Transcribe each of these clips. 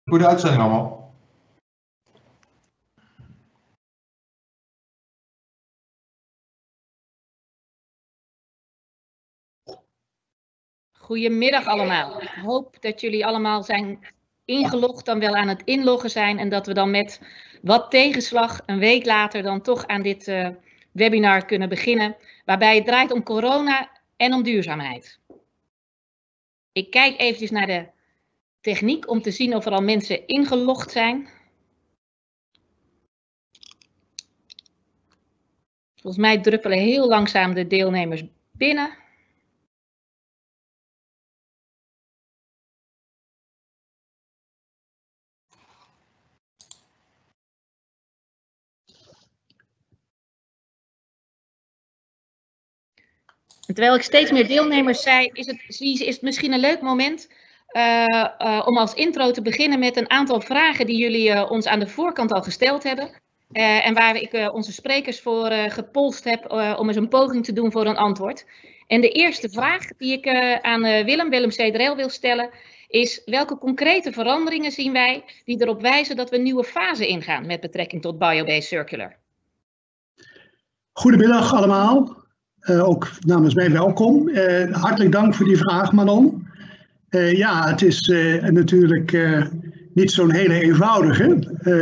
Goede uitzending allemaal. Goedemiddag allemaal. Ik hoop dat jullie allemaal zijn ingelogd, dan wel aan het inloggen zijn en dat we dan met wat tegenslag een week later dan toch aan dit webinar kunnen beginnen, waarbij het draait om corona en om duurzaamheid. Ik kijk eventjes naar de techniek om te zien of er al mensen ingelogd zijn. Volgens mij druppelen heel langzaam de deelnemers binnen. En terwijl ik steeds meer deelnemers zei, is het misschien een leuk moment om als intro te beginnen met een aantal vragen die jullie ons aan de voorkant al gesteld hebben. En waar ik onze sprekers voor gepolst heb om eens een poging te doen voor een antwoord. En de eerste vraag die ik aan Willem Cederel wil stellen is: welke concrete veranderingen zien wij die erop wijzen dat we een nieuwe fase ingaan met betrekking tot Biobased Circular? Goedemiddag allemaal. Ook namens mij welkom. Hartelijk dank voor die vraag, Manon. Ja, het is natuurlijk niet zo'n hele eenvoudige.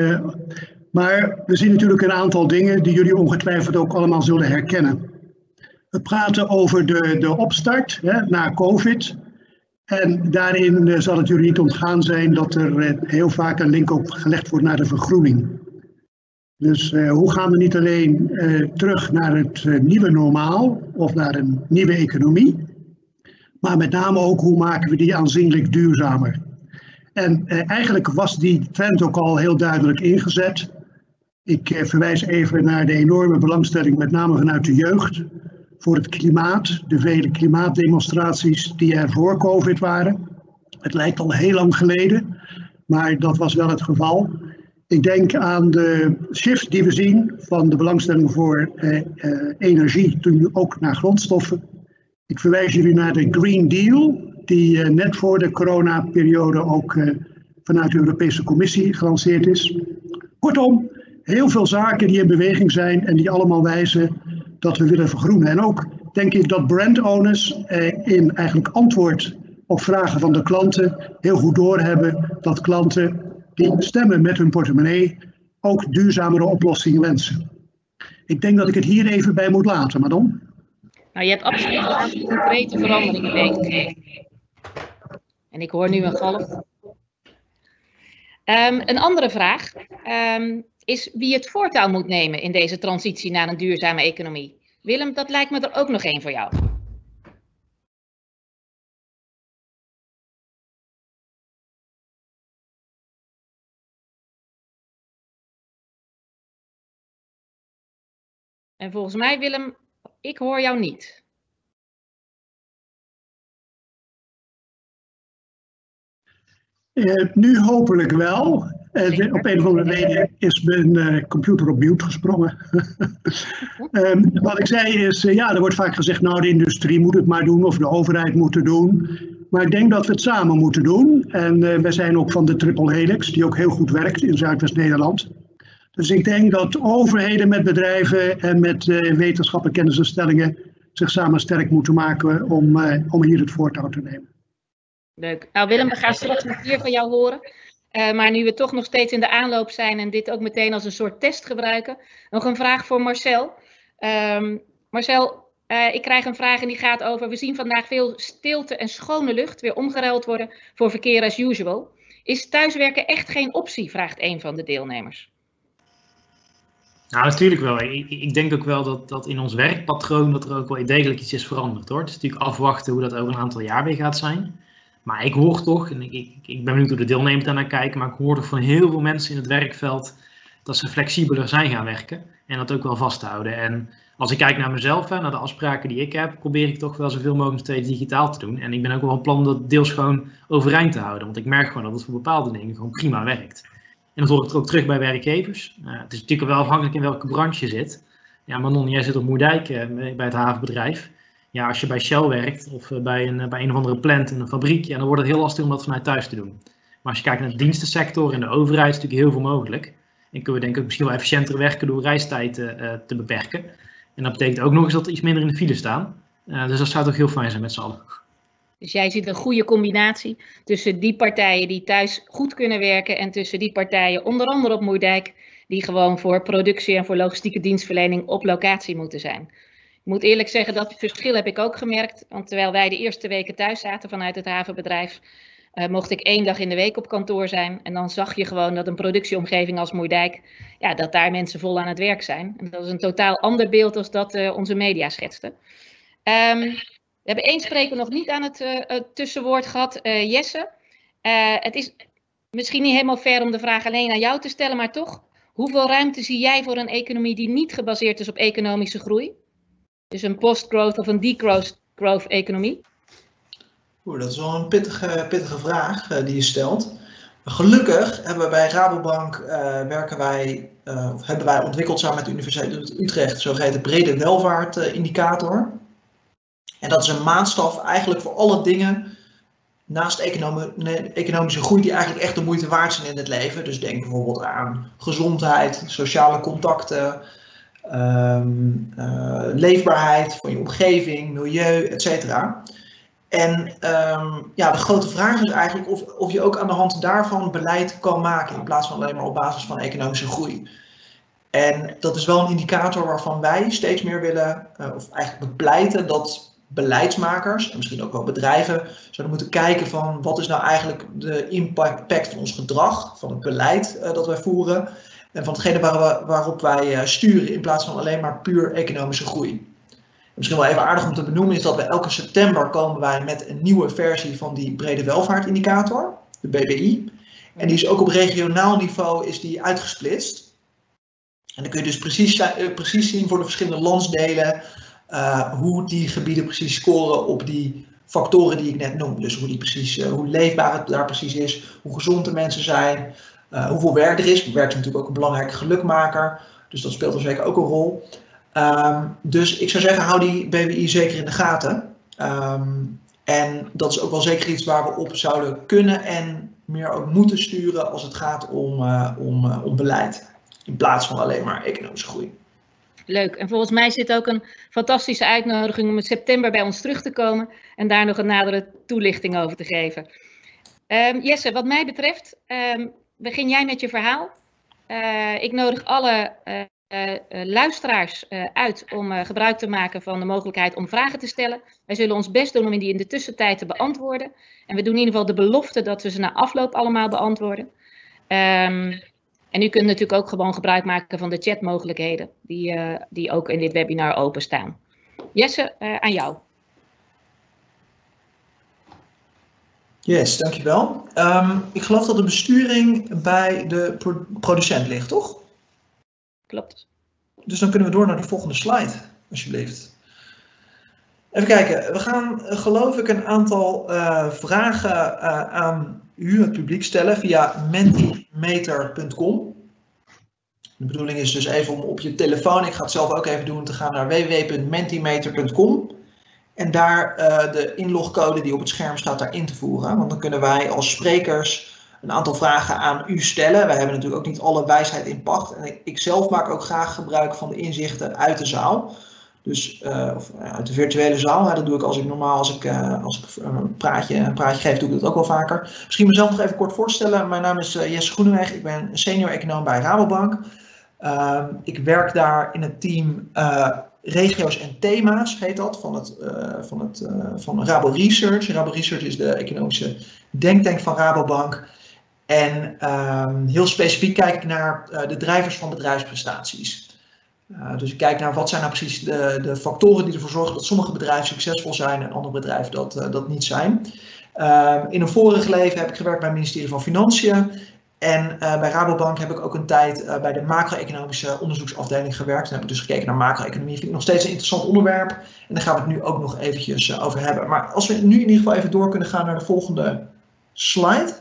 Maar we zien natuurlijk een aantal dingen die jullie ongetwijfeld ook allemaal zullen herkennen. We praten over de opstart na COVID. En daarin zal het jullie niet ontgaan zijn dat er heel vaak een link ook gelegd wordt naar de vergroening. Dus hoe gaan we niet alleen terug naar het nieuwe normaal of naar een nieuwe economie, maar met name ook hoe maken we die aanzienlijk duurzamer. En eigenlijk was die trend ook al heel duidelijk ingezet. Ik verwijs even naar de enorme belangstelling, met name vanuit de jeugd, voor het klimaat. De vele klimaatdemonstraties die er voor COVID waren. Het lijkt al heel lang geleden, maar dat was wel het geval. Ik denk aan de shift die we zien van de belangstelling voor energie, toen ook naar grondstoffen. Ik verwijs jullie naar de Green Deal, die net voor de coronaperiode ook vanuit de Europese Commissie gelanceerd is. Kortom, heel veel zaken die in beweging zijn en die allemaal wijzen dat we willen vergroenen. En ook denk ik dat brand owners in eigenlijk antwoord op vragen van de klanten heel goed doorhebben dat klanten die stemmen met hun portemonnee ook duurzamere oplossingen wensen. Ik denk dat ik het hier even bij moet laten, Manon. Nou, je hebt absoluut een aantal concrete veranderingen meegegeven. En ik hoor nu een galg. Een andere vraag is wie het voortouw moet nemen in deze transitie naar een duurzame economie. Willem, dat lijkt me er ook nog één voor jou. En volgens mij, Willem, ik hoor jou niet. Nu hopelijk wel. Op een of andere reden is mijn computer op mute gesprongen. Wat ik zei is, ja, er wordt vaak gezegd, nou de industrie moet het maar doen of de overheid moet het doen. Maar ik denk dat we het samen moeten doen. En wij zijn ook van de Triple Helix, die ook heel goed werkt in Zuidwest-Nederland. Dus ik denk dat overheden met bedrijven en met wetenschap en kennisinstellingen zich samen sterk moeten maken om hier het voortouw te nemen. Leuk. Nou Willem, we gaan straks nog meer van jou horen. Maar nu we toch nog steeds in de aanloop zijn en dit ook meteen als een soort test gebruiken. Nog een vraag voor Marcel. Marcel, ik krijg een vraag en die gaat over: we zien vandaag veel stilte en schone lucht weer omgeruild worden voor verkeer as usual. Is thuiswerken echt geen optie, vraagt een van de deelnemers. Nou, natuurlijk wel. Ik denk ook wel dat in ons werkpatroon dat er ook wel degelijk iets is veranderd, hoor. Het is natuurlijk afwachten hoe dat over een aantal jaar weer gaat zijn. Maar ik hoor toch, en ik ben benieuwd hoe de deelnemers daarnaar kijken, maar ik hoor toch van heel veel mensen in het werkveld dat ze flexibeler zijn gaan werken en dat ook wel vasthouden. En als ik kijk naar mezelf, naar de afspraken die ik heb, probeer ik toch wel zoveel mogelijk steeds digitaal te doen. En ik ben ook wel van plan dat deels gewoon overeind te houden, want ik merk gewoon dat het voor bepaalde dingen gewoon prima werkt. En dat hoor ik er ook terug bij werkgevers. Het is natuurlijk wel afhankelijk in welke branche je zit. Ja, Manon, jij zit op Moerdijk bij het havenbedrijf. Ja, als je bij Shell werkt of bij een of andere plant in een fabriek, ja, dan wordt het heel lastig om dat vanuit thuis te doen. als je kijkt naar de dienstensector en de overheid, is natuurlijk heel veel mogelijk. En kunnen we denk ik ook misschien wel efficiënter werken door reistijd te beperken. En dat betekent ook nog eens dat er iets minder in de file staan. Dus dat zou toch heel fijn zijn met z'n allen. Dus jij ziet een goede combinatie tussen die partijen die thuis goed kunnen werken en tussen die partijen, onder andere op Moerdijk, die gewoon voor productie en voor logistieke dienstverlening op locatie moeten zijn. Ik moet eerlijk zeggen, dat verschil heb ik ook gemerkt. Want terwijl wij de eerste weken thuis zaten vanuit het havenbedrijf, mocht ik 1 dag in de week op kantoor zijn. En dan zag je gewoon dat een productieomgeving als Moerdijk, ja, dat daar mensen vol aan het werk zijn. En dat is een totaal ander beeld dan dat onze media schetsten. We hebben 1 spreker nog niet aan het tussenwoord gehad, Jesse. Het is misschien niet helemaal fair om de vraag alleen aan jou te stellen, maar toch, hoeveel ruimte zie jij voor een economie die niet gebaseerd is op economische groei? Dus een post-growth of een degrowth economie? Dat is wel een pittige vraag die je stelt. Gelukkig hebben we bij Rabobank hebben wij ontwikkeld samen met de Universiteit Utrecht, zogeheten brede welvaart indicator. En dat is een maatstaf eigenlijk voor alle dingen naast economische groei die eigenlijk echt de moeite waard zijn in het leven. Dus denk bijvoorbeeld aan gezondheid, sociale contacten, leefbaarheid van je omgeving, milieu, etc. En de grote vraag is eigenlijk of je ook aan de hand daarvan beleid kan maken in plaats van alleen maar op basis van economische groei. En dat is wel een indicator waarvan wij steeds meer willen, of eigenlijk bepleiten dat beleidsmakers en misschien ook wel bedrijven zouden moeten kijken van wat is nou eigenlijk de impact van ons gedrag, van het beleid dat wij voeren en van hetgene waarop wij sturen in plaats van alleen maar puur economische groei. Misschien wel even aardig om te benoemen is dat we elke september komen wij met een nieuwe versie van die brede welvaartindicator, de BBI. En die is ook op regionaal niveau is die uitgesplitst. En dan kun je dus precies zien voor de verschillende landsdelen hoe die gebieden precies scoren op die factoren die ik net noem. Dus hoe leefbaar het daar precies is, hoe gezond de mensen zijn, hoeveel werk er is. Werk is natuurlijk ook een belangrijke gelukmaker, dus dat speelt er zeker ook een rol. Dus ik zou zeggen, hou die BBI zeker in de gaten. En dat is ook wel zeker iets waar we op zouden kunnen en meer ook moeten sturen als het gaat om beleid. In plaats van alleen maar economische groei. Leuk. En volgens mij zit ook een fantastische uitnodiging om in september bij ons terug te komen en daar nog een nadere toelichting over te geven. Jesse, wat mij betreft, begin jij met je verhaal. Ik nodig alle luisteraars uit om gebruik te maken van de mogelijkheid om vragen te stellen. Wij zullen ons best doen om die in de tussentijd te beantwoorden. En we doen in ieder geval de belofte dat we ze na afloop allemaal beantwoorden. En u kunt natuurlijk ook gewoon gebruik maken van de chatmogelijkheden die ook in dit webinar openstaan. Jesse, aan jou. Yes, dankjewel. Ik geloof dat de besturing bij de producent ligt, toch? Klopt. Dus dan kunnen we door naar de volgende slide, alsjeblieft. Even kijken, we gaan geloof ik een aantal vragen aan u, het publiek, stellen via mentimeter.com. De bedoeling is dus even om op je telefoon, ik ga het zelf ook even doen, te gaan naar www.mentimeter.com. En daar de inlogcode die op het scherm staat, daar in te voeren. Want dan kunnen wij als sprekers een aantal vragen aan u stellen. Wij hebben natuurlijk ook niet alle wijsheid in pacht. En ik zelf maak ook graag gebruik van de inzichten uit de zaal. Dus of uit de virtuele zaal. Dat doe ik als ik normaal, als ik een praatje geef, doe ik dat ook wel vaker. Misschien mezelf nog even kort voorstellen. Mijn naam is Jesse Groeneweg. Ik ben senior econoom bij Rabobank. Ik werk daar in het team regio's en thema's, heet dat, van Rabo Research. Rabo Research is de economische denktank van Rabobank. En heel specifiek kijk ik naar de drijvers van bedrijfsprestaties. Dus ik kijk naar wat zijn nou precies de factoren die ervoor zorgen dat sommige bedrijven succesvol zijn en andere bedrijven dat niet zijn. In een vorig leven heb ik gewerkt bij het ministerie van Financiën. En bij Rabobank heb ik ook een tijd bij de macro-economische onderzoeksafdeling gewerkt. Dan heb ik dus gekeken naar macro-economie. Vind ik nog steeds een interessant onderwerp. En daar gaan we het nu ook nog eventjes over hebben. Maar als we nu in ieder geval even door kunnen gaan naar de volgende slide.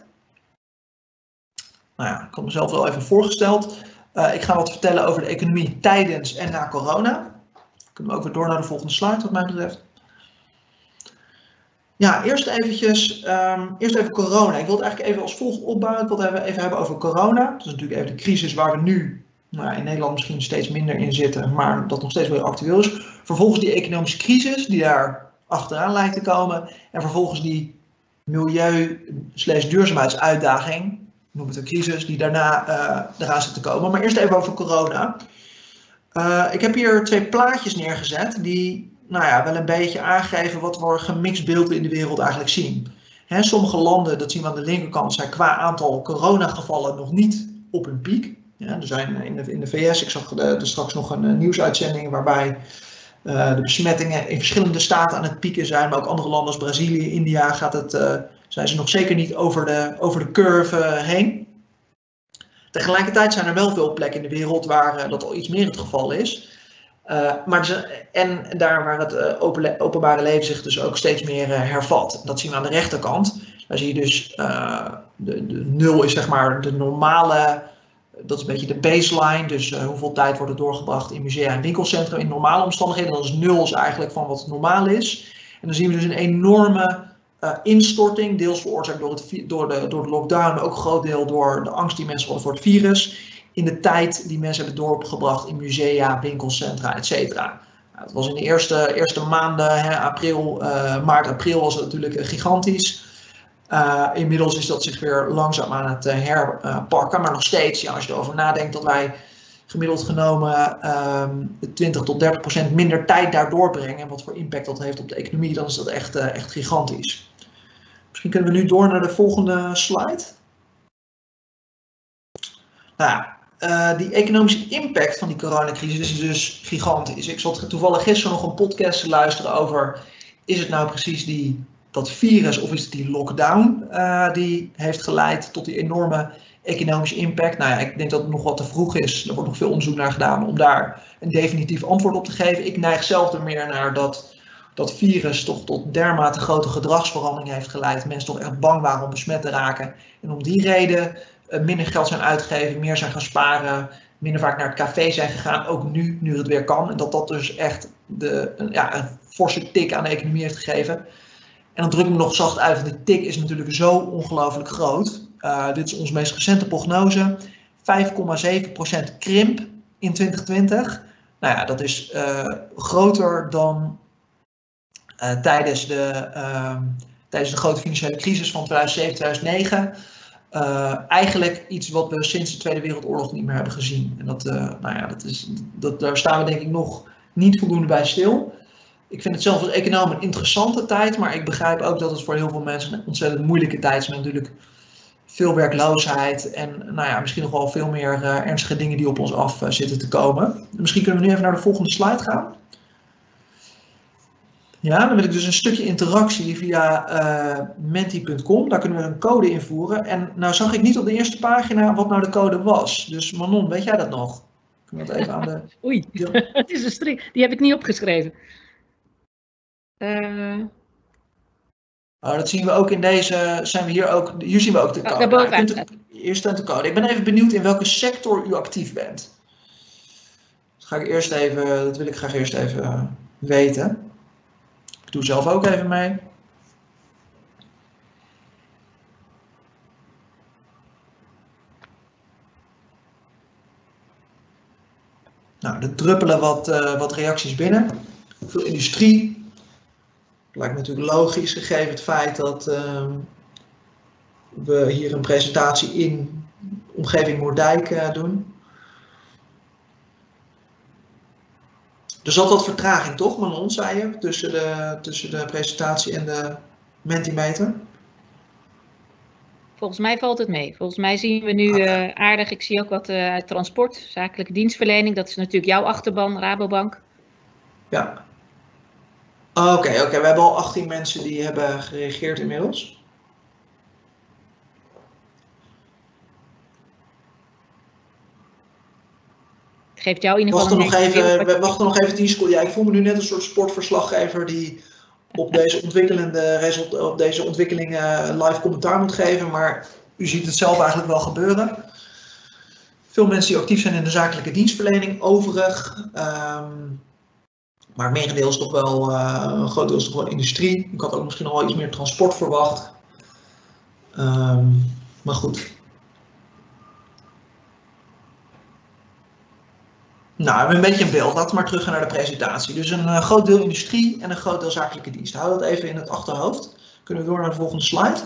Nou ja, ik had mezelf wel even voorgesteld. Ik ga wat vertellen over de economie tijdens en na corona. Dan kunnen we ook weer door naar de volgende slide wat mij betreft. Ja, eerst even corona. Ik wil het eigenlijk even als volgt opbouwen. Ik wil het even hebben over corona. Dat is natuurlijk even de crisis waar we nu in Nederland misschien steeds minder in zitten, maar dat nog steeds wel actueel is. Vervolgens die economische crisis die daar achteraan lijkt te komen. En vervolgens die milieu/duurzaamheidsuitdaging, noem het een crisis, die daarna eraan zit te komen. Maar eerst even over corona. Ik heb hier 2 plaatjes neergezet die wel een beetje aangeven wat voor gemixt beeld we in de wereld eigenlijk zien. Sommige landen, dat zien we aan de linkerkant, zijn qua aantal coronagevallen nog niet op hun piek. Ja, er zijn in de VS, ik zag er straks nog een nieuwsuitzending waarbij de besmettingen in verschillende staten aan het pieken zijn, maar ook andere landen als Brazilië, India zijn ze nog zeker niet over de curve heen. Tegelijkertijd zijn er wel veel plekken in de wereld waar dat al iets meer het geval is. En daar waar het openbare leven zich dus ook steeds meer hervat. Dat zien we aan de rechterkant. Daar zie je dus de 0 is zeg maar de normale, dat is een beetje de baseline. Dus hoeveel tijd wordt er doorgebracht in musea en winkelcentra in normale omstandigheden. Dat is 0 is eigenlijk van wat normaal is. En dan zien we dus een enorme instorting, deels veroorzaakt door de lockdown, maar ook een groot deel door de angst die mensen hadden voor het virus. In de tijd die mensen hebben doorgebracht in musea, winkelcentra, etc. Dat was in de eerste maanden, maart, april was het natuurlijk gigantisch. Inmiddels is dat zich weer langzaam aan het herpakken, maar nog steeds, als je erover nadenkt dat wij gemiddeld genomen 20-30% minder tijd daar doorbrengen en wat voor impact dat heeft op de economie, dan is dat echt gigantisch. Misschien kunnen we nu door naar de volgende slide. Die economische impact van die coronacrisis is dus gigantisch. Ik zat toevallig gisteren nog een podcast te luisteren over, is het nou precies dat virus of is het die lockdown die heeft geleid tot die enorme economische impact? Ik denk dat het nog wat te vroeg is. Er wordt nog veel onderzoek naar gedaan om daar een definitief antwoord op te geven. Ik neig zelf er meer naar dat virus toch tot dermate grote gedragsverandering heeft geleid. Mensen toch echt bang waren om besmet te raken. En om die reden minder geld zijn uitgegeven, meer zijn gaan sparen, minder vaak naar het café zijn gegaan, ook nu het weer kan. En dat dus echt een forse tik aan de economie heeft gegeven. En dan druk ik me nog zacht uit, want de tik is natuurlijk zo ongelooflijk groot. Dit is onze meest recente prognose. 5,7% krimp in 2020. Dat is groter dan tijdens de grote financiële crisis van 2007-2009. Eigenlijk iets wat we sinds de Tweede Wereldoorlog niet meer hebben gezien. En daar staan we denk ik nog niet voldoende bij stil. Ik vind het zelf als econoom een interessante tijd, maar ik begrijp ook dat het voor heel veel mensen een ontzettend moeilijke tijd is. Met natuurlijk veel werkloosheid en misschien nog wel veel meer ernstige dingen die op ons af zitten te komen. Misschien kunnen we nu even naar de volgende slide gaan. Ja, dan wil ik dus een stukje interactie via menti.com. Daar kunnen we een code invoeren. En nou zag ik niet op de eerste pagina wat nou de code was. Dus Manon, weet jij dat nog? Kunnen we dat even aan de... Oei, het is een strik. Die heb ik niet opgeschreven. Dat zien we ook in deze, hier zien we ook de code. Hier staat de code. Ik ben even benieuwd in welke sector u actief bent. Dat wil ik graag eerst even weten. Ik doe zelf ook even mee. Er druppelen wat reacties binnen. Veel industrie. Lijkt me natuurlijk logisch, gegeven het feit dat we hier een presentatie in omgeving Moerdijk doen. Er zat wat vertraging toch, Manon, zei je, tussen de presentatie en de Mentimeter? Volgens mij valt het mee. Volgens mij zien we nu aardig, ik zie ook wat uit transport, zakelijke dienstverlening. Dat is natuurlijk jouw achterban, Rabobank. Ja. Oké. We hebben al 18 mensen die hebben gereageerd inmiddels. Geeft jou in ieder geval we wachten nog even 10 seconden. Ja, ik voel me nu net een soort sportverslaggever die op deze ontwikkelingen live commentaar moet geven. Maar u ziet het zelf eigenlijk wel gebeuren. Veel mensen die actief zijn in de zakelijke dienstverlening. Overig. Maar het merendeel is toch wel, een groot deel is toch wel industrie. Ik had ook misschien nog wel iets meer transport verwacht. Maar goed. Nou, we hebben een beetje een beeld. Laten we maar terug gaan naar de presentatie. Dus een groot deel industrie en een groot deel zakelijke diensten. Hou dat even in het achterhoofd. Kunnen we door naar de volgende slide.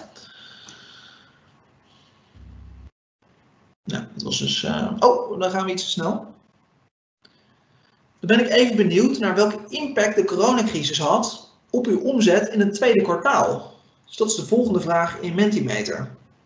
Nou, dat was dus... oh, dan gaan we iets te snel. Dan ben ik even benieuwd naar welke impact de coronacrisis had op uw omzet in het tweede kwartaal. Dus dat is de volgende vraag in Mentimeter.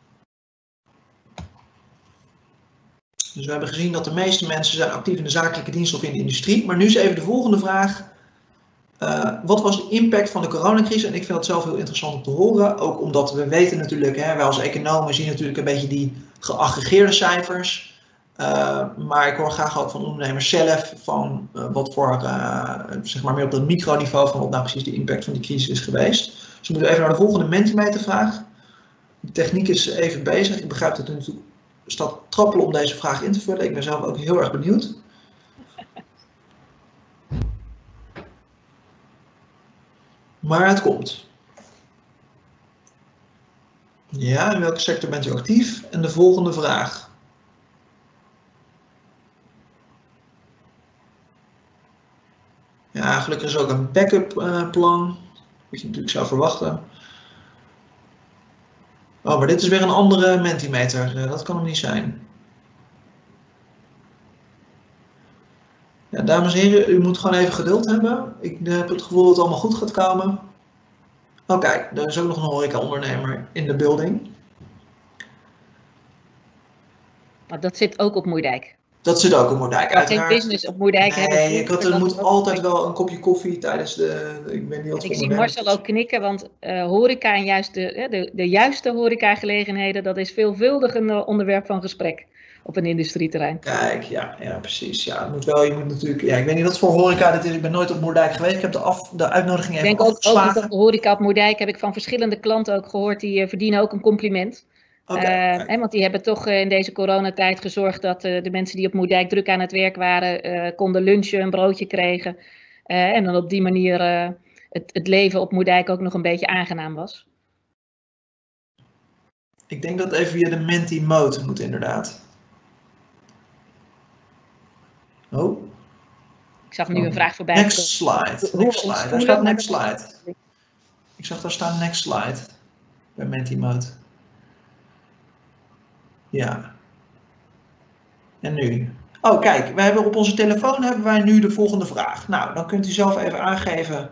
Dus we hebben gezien dat de meeste mensen zijn actief in de zakelijke dienst of in de industrie. Maar nu is even de volgende vraag. Wat was de impact van de coronacrisis? En ik vind dat zelf heel interessant om te horen. Ook omdat we weten natuurlijk, wij als economen zien natuurlijk een beetje die geaggregeerde cijfers. Maar ik hoor graag ook van ondernemers zelf van wat voor, zeg maar meer op dat microniveau, van wat nou precies de impact van die crisis is geweest. Dus we moeten even naar de volgende Mentimeter vraag. De techniek is even bezig. Ik begrijp dat u natuurlijk staat trappelen om deze vraag in te vullen. Ik ben zelf ook heel erg benieuwd. Maar het komt. Ja, in welke sector bent u actief? En de volgende vraag. Ja, gelukkig is ook een backup plan. Moet je natuurlijk zelf verwachten. Oh, maar dit is weer een andere Mentimeter. Dat kan hem niet zijn. Ja, dames en heren, u moet gewoon even geduld hebben. Ik heb het gevoel dat het allemaal goed gaat komen. Oh kijk, er is ook nog een horeca-ondernemer in de building. Maar dat zit ook op Moerdijk. Dat zit ook op Moerdijk, uiteraard. Geen business op Moerdijk. Nee, er moet altijd wel een kopje koffie tijdens de... Ik zie Marcel ook knikken, want horeca en juist de juiste horecagelegenheden, dat is veelvuldig een onderwerp van gesprek op een industrieterrein. Kijk, ja precies. Ja, het moet wel, je moet natuurlijk... Ja, ik weet niet wat voor horeca dit is. Ik ben nooit op Moerdijk geweest. Ik heb de uitnodiging even afgeslagen. Ik denk ook de horeca op Moerdijk heb ik van verschillende klanten ook gehoord. Die verdienen ook een compliment. Want die hebben toch in deze coronatijd gezorgd dat de mensen die op Moerdijk druk aan het werk waren, konden lunchen, een broodje kregen. En dan op die manier het leven op Moerdijk ook nog een beetje aangenaam was. Ik denk dat het even via de Menti-mode moet inderdaad. Oh. Ik zag nu een vraag voorbij. Next slide. Next slide. Daar staat next slide. Ik zag daar staan next slide. Bij Menti-mode. Ja. En nu? Oh kijk, wij hebben op onze telefoon hebben wij nu de volgende vraag. Nou, dan kunt u zelf even aangeven.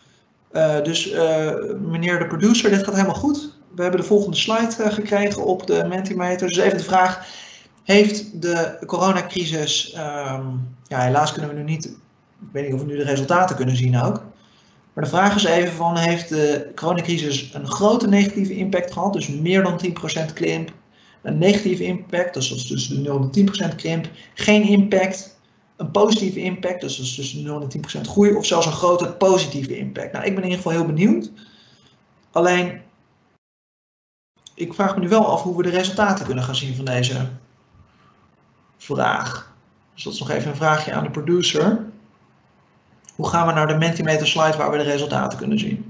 Meneer de producer, dit gaat helemaal goed. We hebben de volgende slide gekregen op de Mentimeter. Dus even de vraag. Heeft de coronacrisis, helaas kunnen we nu niet, ik weet niet of we nu de resultaten kunnen zien ook. Maar de vraag is even van, heeft de coronacrisis een grote negatieve impact gehad? Dus meer dan 10% krimp. Een negatieve impact, dus dat is tussen de 0 en 10% krimp. Geen impact. Een positieve impact, dus dat is tussen de 0 en 10% groei. Of zelfs een grote positieve impact. Nou, ik ben in ieder geval heel benieuwd. Alleen, ik vraag me nu wel af hoe we de resultaten kunnen gaan zien van deze vraag. Dus dat is nog even een vraagje aan de producer. Hoe gaan we naar de Mentimeter slide waar we de resultaten kunnen zien?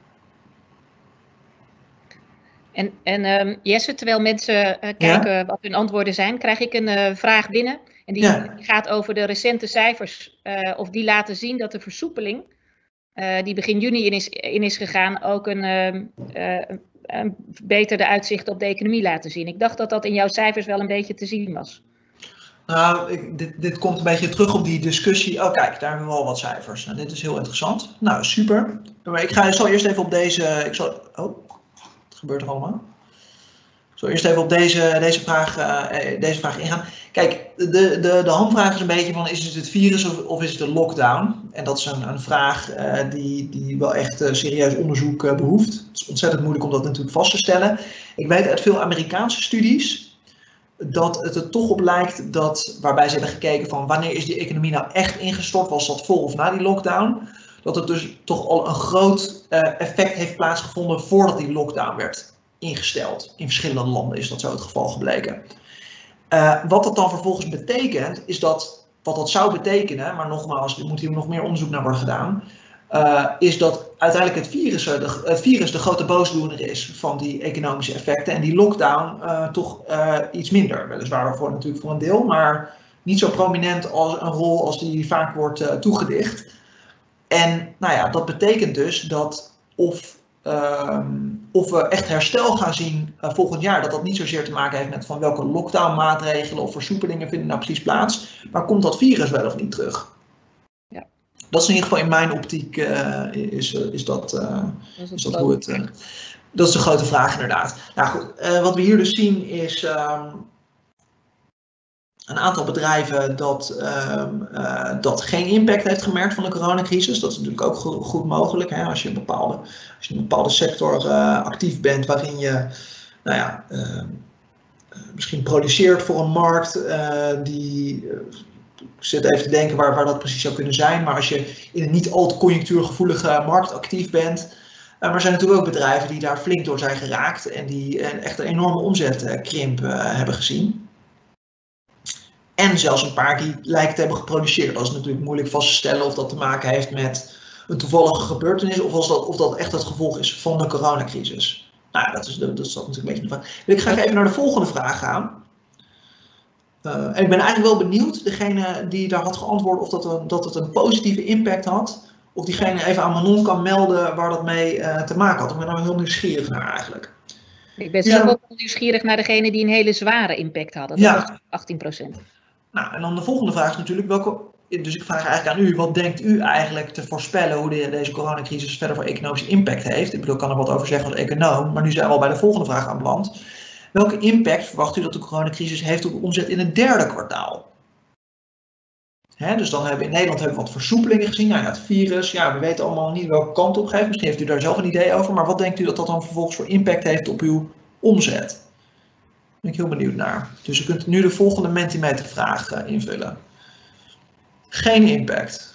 En Jesse, terwijl mensen kijken wat hun antwoorden zijn, krijg ik een vraag binnen. En die gaat over de recente cijfers. Of die laten zien dat de versoepeling, die begin juni in is gegaan, ook een betere uitzicht op de economie laten zien. Ik dacht dat dat in jouw cijfers wel een beetje te zien was. Nou, dit komt een beetje terug op die discussie. Oh kijk, daar hebben we al wat cijfers. Nou, dit is heel interessant. Nou, super. Maar ik zal eerst even op deze... wat gebeurt er allemaal? Ik zal eerst even op deze vraag ingaan. Kijk, de hamvraag is een beetje van, is het het virus of is het de lockdown? En dat is een vraag die wel echt serieus onderzoek behoeft. Het is ontzettend moeilijk om dat natuurlijk vast te stellen. Ik weet uit veel Amerikaanse studies dat het er toch op lijkt dat, waarbij ze hebben gekeken van wanneer is die economie nou echt ingestort, was dat voor of na die lockdown, dat het dus toch al een groot effect heeft plaatsgevonden voordat die lockdown werd ingesteld. In verschillende landen is dat zo het geval gebleken. Wat dat dan vervolgens betekent, is dat wat dat zou betekenen, maar nogmaals, er moet hier nog meer onderzoek naar worden gedaan, is dat uiteindelijk het virus de grote boosdoener is van die economische effecten en die lockdown toch iets minder. Weliswaar natuurlijk voor een deel, maar niet zo prominent als een rol als die vaak wordt toegedicht. En nou ja, dat betekent dus dat of we echt herstel gaan zien volgend jaar, dat niet zozeer te maken heeft met van welke lockdown maatregelen of versoepelingen vinden nou precies plaats, maar komt dat virus wel of niet terug? Ja. Dat is in ieder geval in mijn optiek is dat hoe het. Dat is de grote vraag inderdaad. Nou goed, wat we hier dus zien is een aantal bedrijven dat geen impact heeft gemerkt van de coronacrisis. Dat is natuurlijk ook goed mogelijk. Hè? Als je in een bepaalde sector actief bent waarin je misschien produceert voor een markt ik zit even te denken waar dat precies zou kunnen zijn. Maar als je in een niet al te conjunctuurgevoelige markt actief bent. Maar er zijn natuurlijk ook bedrijven die daar flink door zijn geraakt. En die echt een enorme omzetkrimp hebben gezien. En zelfs een paar die lijken te hebben geproduceerd. Dat is natuurlijk moeilijk vast te stellen of dat te maken heeft met een toevallige gebeurtenis. Of dat echt het gevolg is van de coronacrisis. Nou, dat is natuurlijk een beetje de vraag. Ik ga even naar de volgende vraag gaan. En ik ben eigenlijk wel benieuwd, degene die daar had geantwoord, of dat het een positieve impact had. Of diegene even aan Manon kan melden waar dat mee te maken had. Ik ben daar heel nieuwsgierig naar eigenlijk. Ik ben zelf ook nieuwsgierig naar degene die een hele zware impact hadden. Dat was 18%. Nou, en dan de volgende vraag is natuurlijk, dus ik vraag eigenlijk aan u, wat denkt u eigenlijk te voorspellen hoe deze coronacrisis verder voor economische impact heeft? Ik bedoel, ik kan er wat over zeggen als econoom, maar nu zijn we al bij de volgende vraag aanbeland. Welke impact verwacht u dat de coronacrisis heeft op de omzet in het derde kwartaal? Dus dan hebben we in Nederland wat versoepelingen gezien. Nou ja, het virus, we weten allemaal niet welke kant op geeft. Misschien heeft u daar zelf een idee over, maar wat denkt u dat dan vervolgens voor impact heeft op uw omzet? Daar ben ik heel benieuwd naar. Dus u kunt nu de volgende Mentimeter vraag invullen. Geen impact.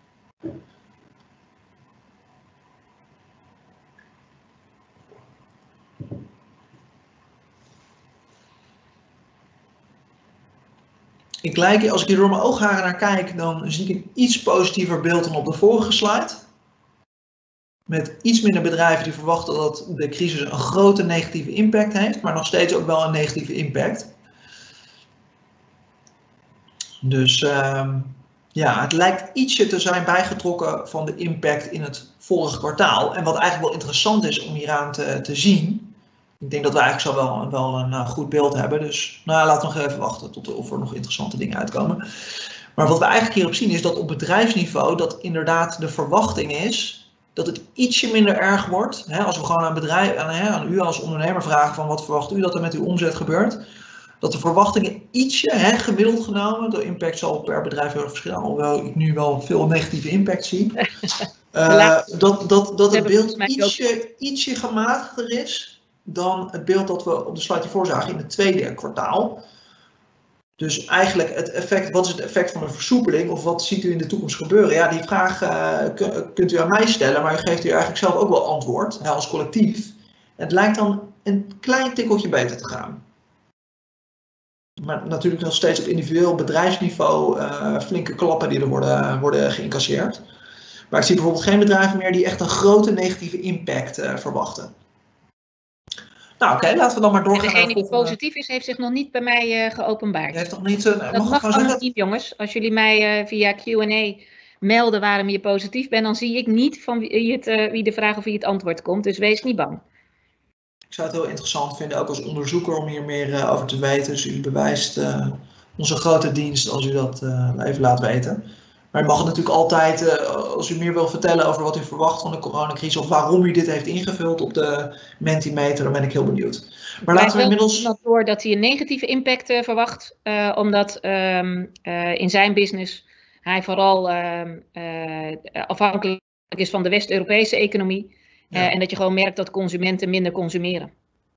Als ik hier door mijn oogharen naar kijk, dan zie ik een iets positiever beeld dan op de vorige slide. Met iets minder bedrijven die verwachten dat de crisis een grote negatieve impact heeft, maar nog steeds ook wel een negatieve impact. Dus het lijkt ietsje te zijn bijgetrokken van de impact in het vorige kwartaal. En wat eigenlijk wel interessant is om hieraan te zien. Ik denk dat we eigenlijk zo wel een goed beeld hebben. Dus laten we nog even wachten of er nog interessante dingen uitkomen. Maar wat we eigenlijk hierop zien is dat op bedrijfsniveau dat inderdaad de verwachting is dat het ietsje minder erg wordt. Als we gewoon aan u als ondernemer vragen van wat verwacht u dat er met uw omzet gebeurt. Dat de verwachtingen ietsje, gemiddeld genomen, de impact zal per bedrijf heel erg verschillen, alhoewel ik nu wel veel negatieve impact zie. Dat het beeld ietsje gematigder is dan het beeld dat we op de slide hiervoor zagen in het tweede kwartaal. Dus eigenlijk wat is het effect van een versoepeling of wat ziet u in de toekomst gebeuren? Ja, die vraag kunt u aan mij stellen, maar u geeft u eigenlijk zelf ook wel antwoord, als collectief. Het lijkt dan een klein tikkeltje beter te gaan. Maar natuurlijk nog steeds op individueel bedrijfsniveau flinke klappen die er worden geïncasseerd. Maar ik zie bijvoorbeeld geen bedrijven meer die echt een grote negatieve impact verwachten. Nou oké, laten we dan maar doorgaan. En degene die positief is, heeft zich nog niet bij mij geopenbaard. Heeft toch niet, dat mag anoniem, jongens. Als jullie mij via Q&A melden waarom je positief bent, dan zie ik niet van wie de vraag of wie het antwoord komt. Dus wees niet bang. Ik zou het heel interessant vinden, ook als onderzoeker, om hier meer over te weten. Dus u bewijst onze grote dienst als u dat even laat weten. Maar u mag het natuurlijk altijd, als u meer wil vertellen over wat u verwacht van de coronacrisis of waarom u dit heeft ingevuld op de Mentimeter, dan ben ik heel benieuwd. Maar laten we inmiddels door dat hij een negatieve impact verwacht, omdat in zijn business hij vooral afhankelijk is van de West-Europese economie. En dat je gewoon merkt dat consumenten minder consumeren.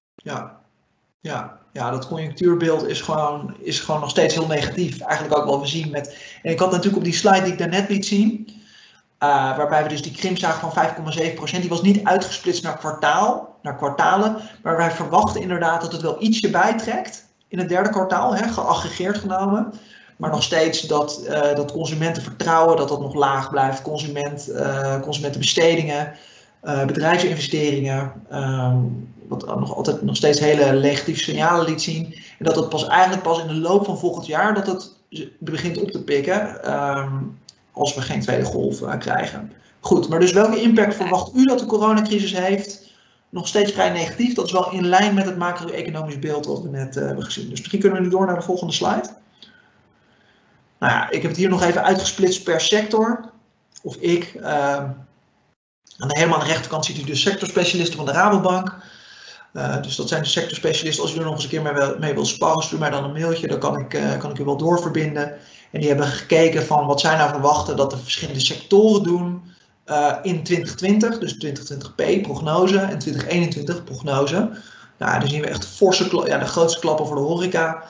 Ja, dat conjunctuurbeeld is gewoon nog steeds heel negatief. Eigenlijk ook wat we zien met. En ik had natuurlijk op die slide die ik daarnet liet zien, waarbij we dus die krimp zagen van 5,7%. Die was niet uitgesplitst naar kwartalen. Maar wij verwachten inderdaad dat het wel ietsje bijtrekt in het derde kwartaal, geaggregeerd genomen. Maar nog steeds dat consumentenvertrouwen, dat nog laag blijft. Consumentenbestedingen, bedrijfsinvesteringen, wat nog steeds hele negatieve signalen liet zien. En dat het eigenlijk pas in de loop van volgend jaar dat het begint op te pikken, als we geen tweede golf krijgen. Goed, maar dus welke impact verwacht u dat de coronacrisis heeft? Nog steeds vrij negatief. Dat is wel in lijn met het macro-economisch beeld wat we net hebben gezien. Dus misschien kunnen we nu door naar de volgende slide. Nou ja, ik heb het hier nog even uitgesplitst per sector. Of ik. Helemaal aan de rechterkant ziet u de sectorspecialisten van de Rabobank. Dus dat zijn de sectorspecialisten. Als u er nog eens een keer mee wil sparren, stuur mij dan een mailtje. Dan kan ik u wel doorverbinden. En die hebben gekeken van wat zij nou verwachten dat de verschillende sectoren doen in 2020. Dus 2020p prognose en 2021 prognose. Nou, dan zien we echt de grootste klappen voor de horeca.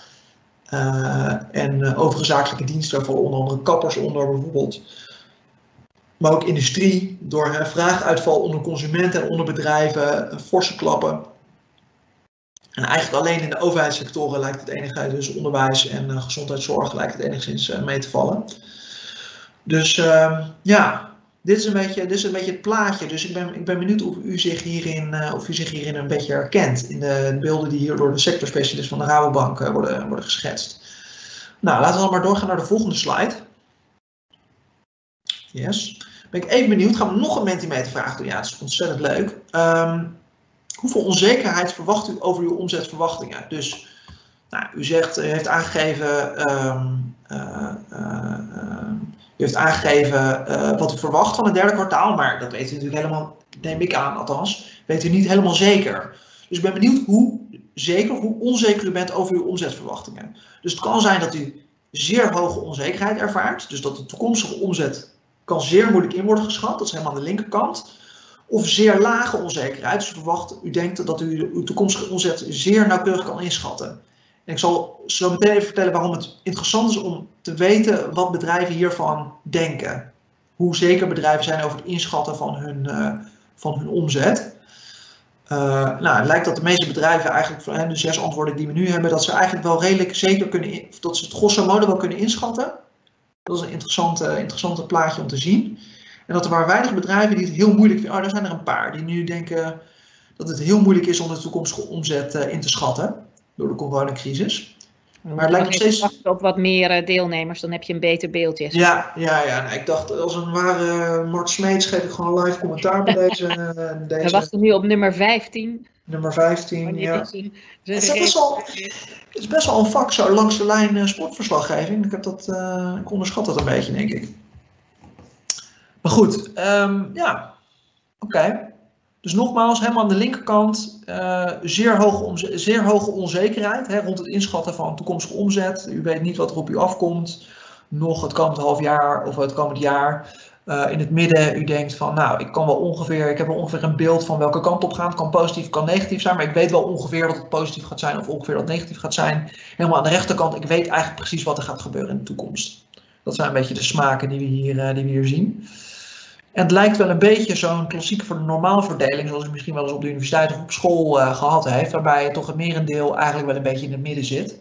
En overige zakelijke diensten, daar vallen onder andere kappers onder bijvoorbeeld. Maar ook industrie, door vraaguitval onder consumenten en onder bedrijven, forse klappen. En eigenlijk alleen in de overheidssectoren lijkt het enige, dus onderwijs en gezondheidszorg lijkt het enigszins mee te vallen. Dus dit is een beetje het plaatje. Dus ik ben benieuwd of u zich hierin een beetje herkent in de beelden die hier door de sectorspecialist van de Rabobank worden geschetst. Nou, laten we dan maar doorgaan naar de volgende slide. Yes. Ben ik even benieuwd, gaan we nog een Mentimeter-vraag doen? Ja, het is ontzettend leuk. Hoeveel onzekerheid verwacht u over uw omzetverwachtingen? Dus, nou, u heeft aangegeven wat u verwacht van het derde kwartaal, maar dat weet u natuurlijk helemaal, neem ik aan althans, weet u niet helemaal zeker. Dus ik ben benieuwd hoe onzeker u bent over uw omzetverwachtingen. Dus het kan zijn dat u zeer hoge onzekerheid ervaart, dus dat de toekomstige omzet kan zeer moeilijk in worden geschat, dat is helemaal aan de linkerkant. Of zeer lage onzekerheid, dus u denkt dat u uw toekomstige omzet zeer nauwkeurig kan inschatten. En ik zal zo meteen even vertellen waarom het interessant is om te weten wat bedrijven hiervan denken. Hoe zeker bedrijven zijn over het inschatten van hun omzet. Het lijkt dat de meeste bedrijven eigenlijk, van de 6 antwoorden die we nu hebben, dat ze eigenlijk wel redelijk zeker dat ze het grosso modo wel kunnen inschatten. Dat is een interessante plaatje om te zien. En dat er maar weinig bedrijven die het heel moeilijk vinden. Er zijn er een paar die nu denken dat het heel moeilijk is om de toekomstige omzet in te schatten. Door de coronacrisis. Maar het lijkt nog steeds wachten op wat meer deelnemers, dan heb je een beter beeld. Ja. Nou, ik dacht, als een ware Mart Smeets geef ik gewoon een live commentaar bij deze. We wachten nu op nummer 15. Nummer 15, ja. Het is best wel een vak, zo langs de lijn sportverslaggeving. Ik onderschat dat een beetje, denk ik. Maar goed, oké. Dus nogmaals, helemaal aan de linkerkant, zeer hoge onzekerheid rond het inschatten van toekomstige omzet. U weet niet wat er op u afkomt, nog het komend half jaar of het komend jaar. In het midden, u denkt van, nou, ik heb wel ongeveer een beeld van welke kant op gaan. Het kan positief, kan negatief zijn, maar ik weet wel ongeveer dat het positief gaat zijn of ongeveer dat het negatief gaat zijn. Helemaal aan de rechterkant, ik weet eigenlijk precies wat er gaat gebeuren in de toekomst. Dat zijn een beetje de smaken die we hier zien. En het lijkt wel een beetje zo'n klassieke normaalverdeling, zoals u misschien wel eens op de universiteit of op school gehad heeft, waarbij toch het merendeel eigenlijk wel een beetje in het midden zit.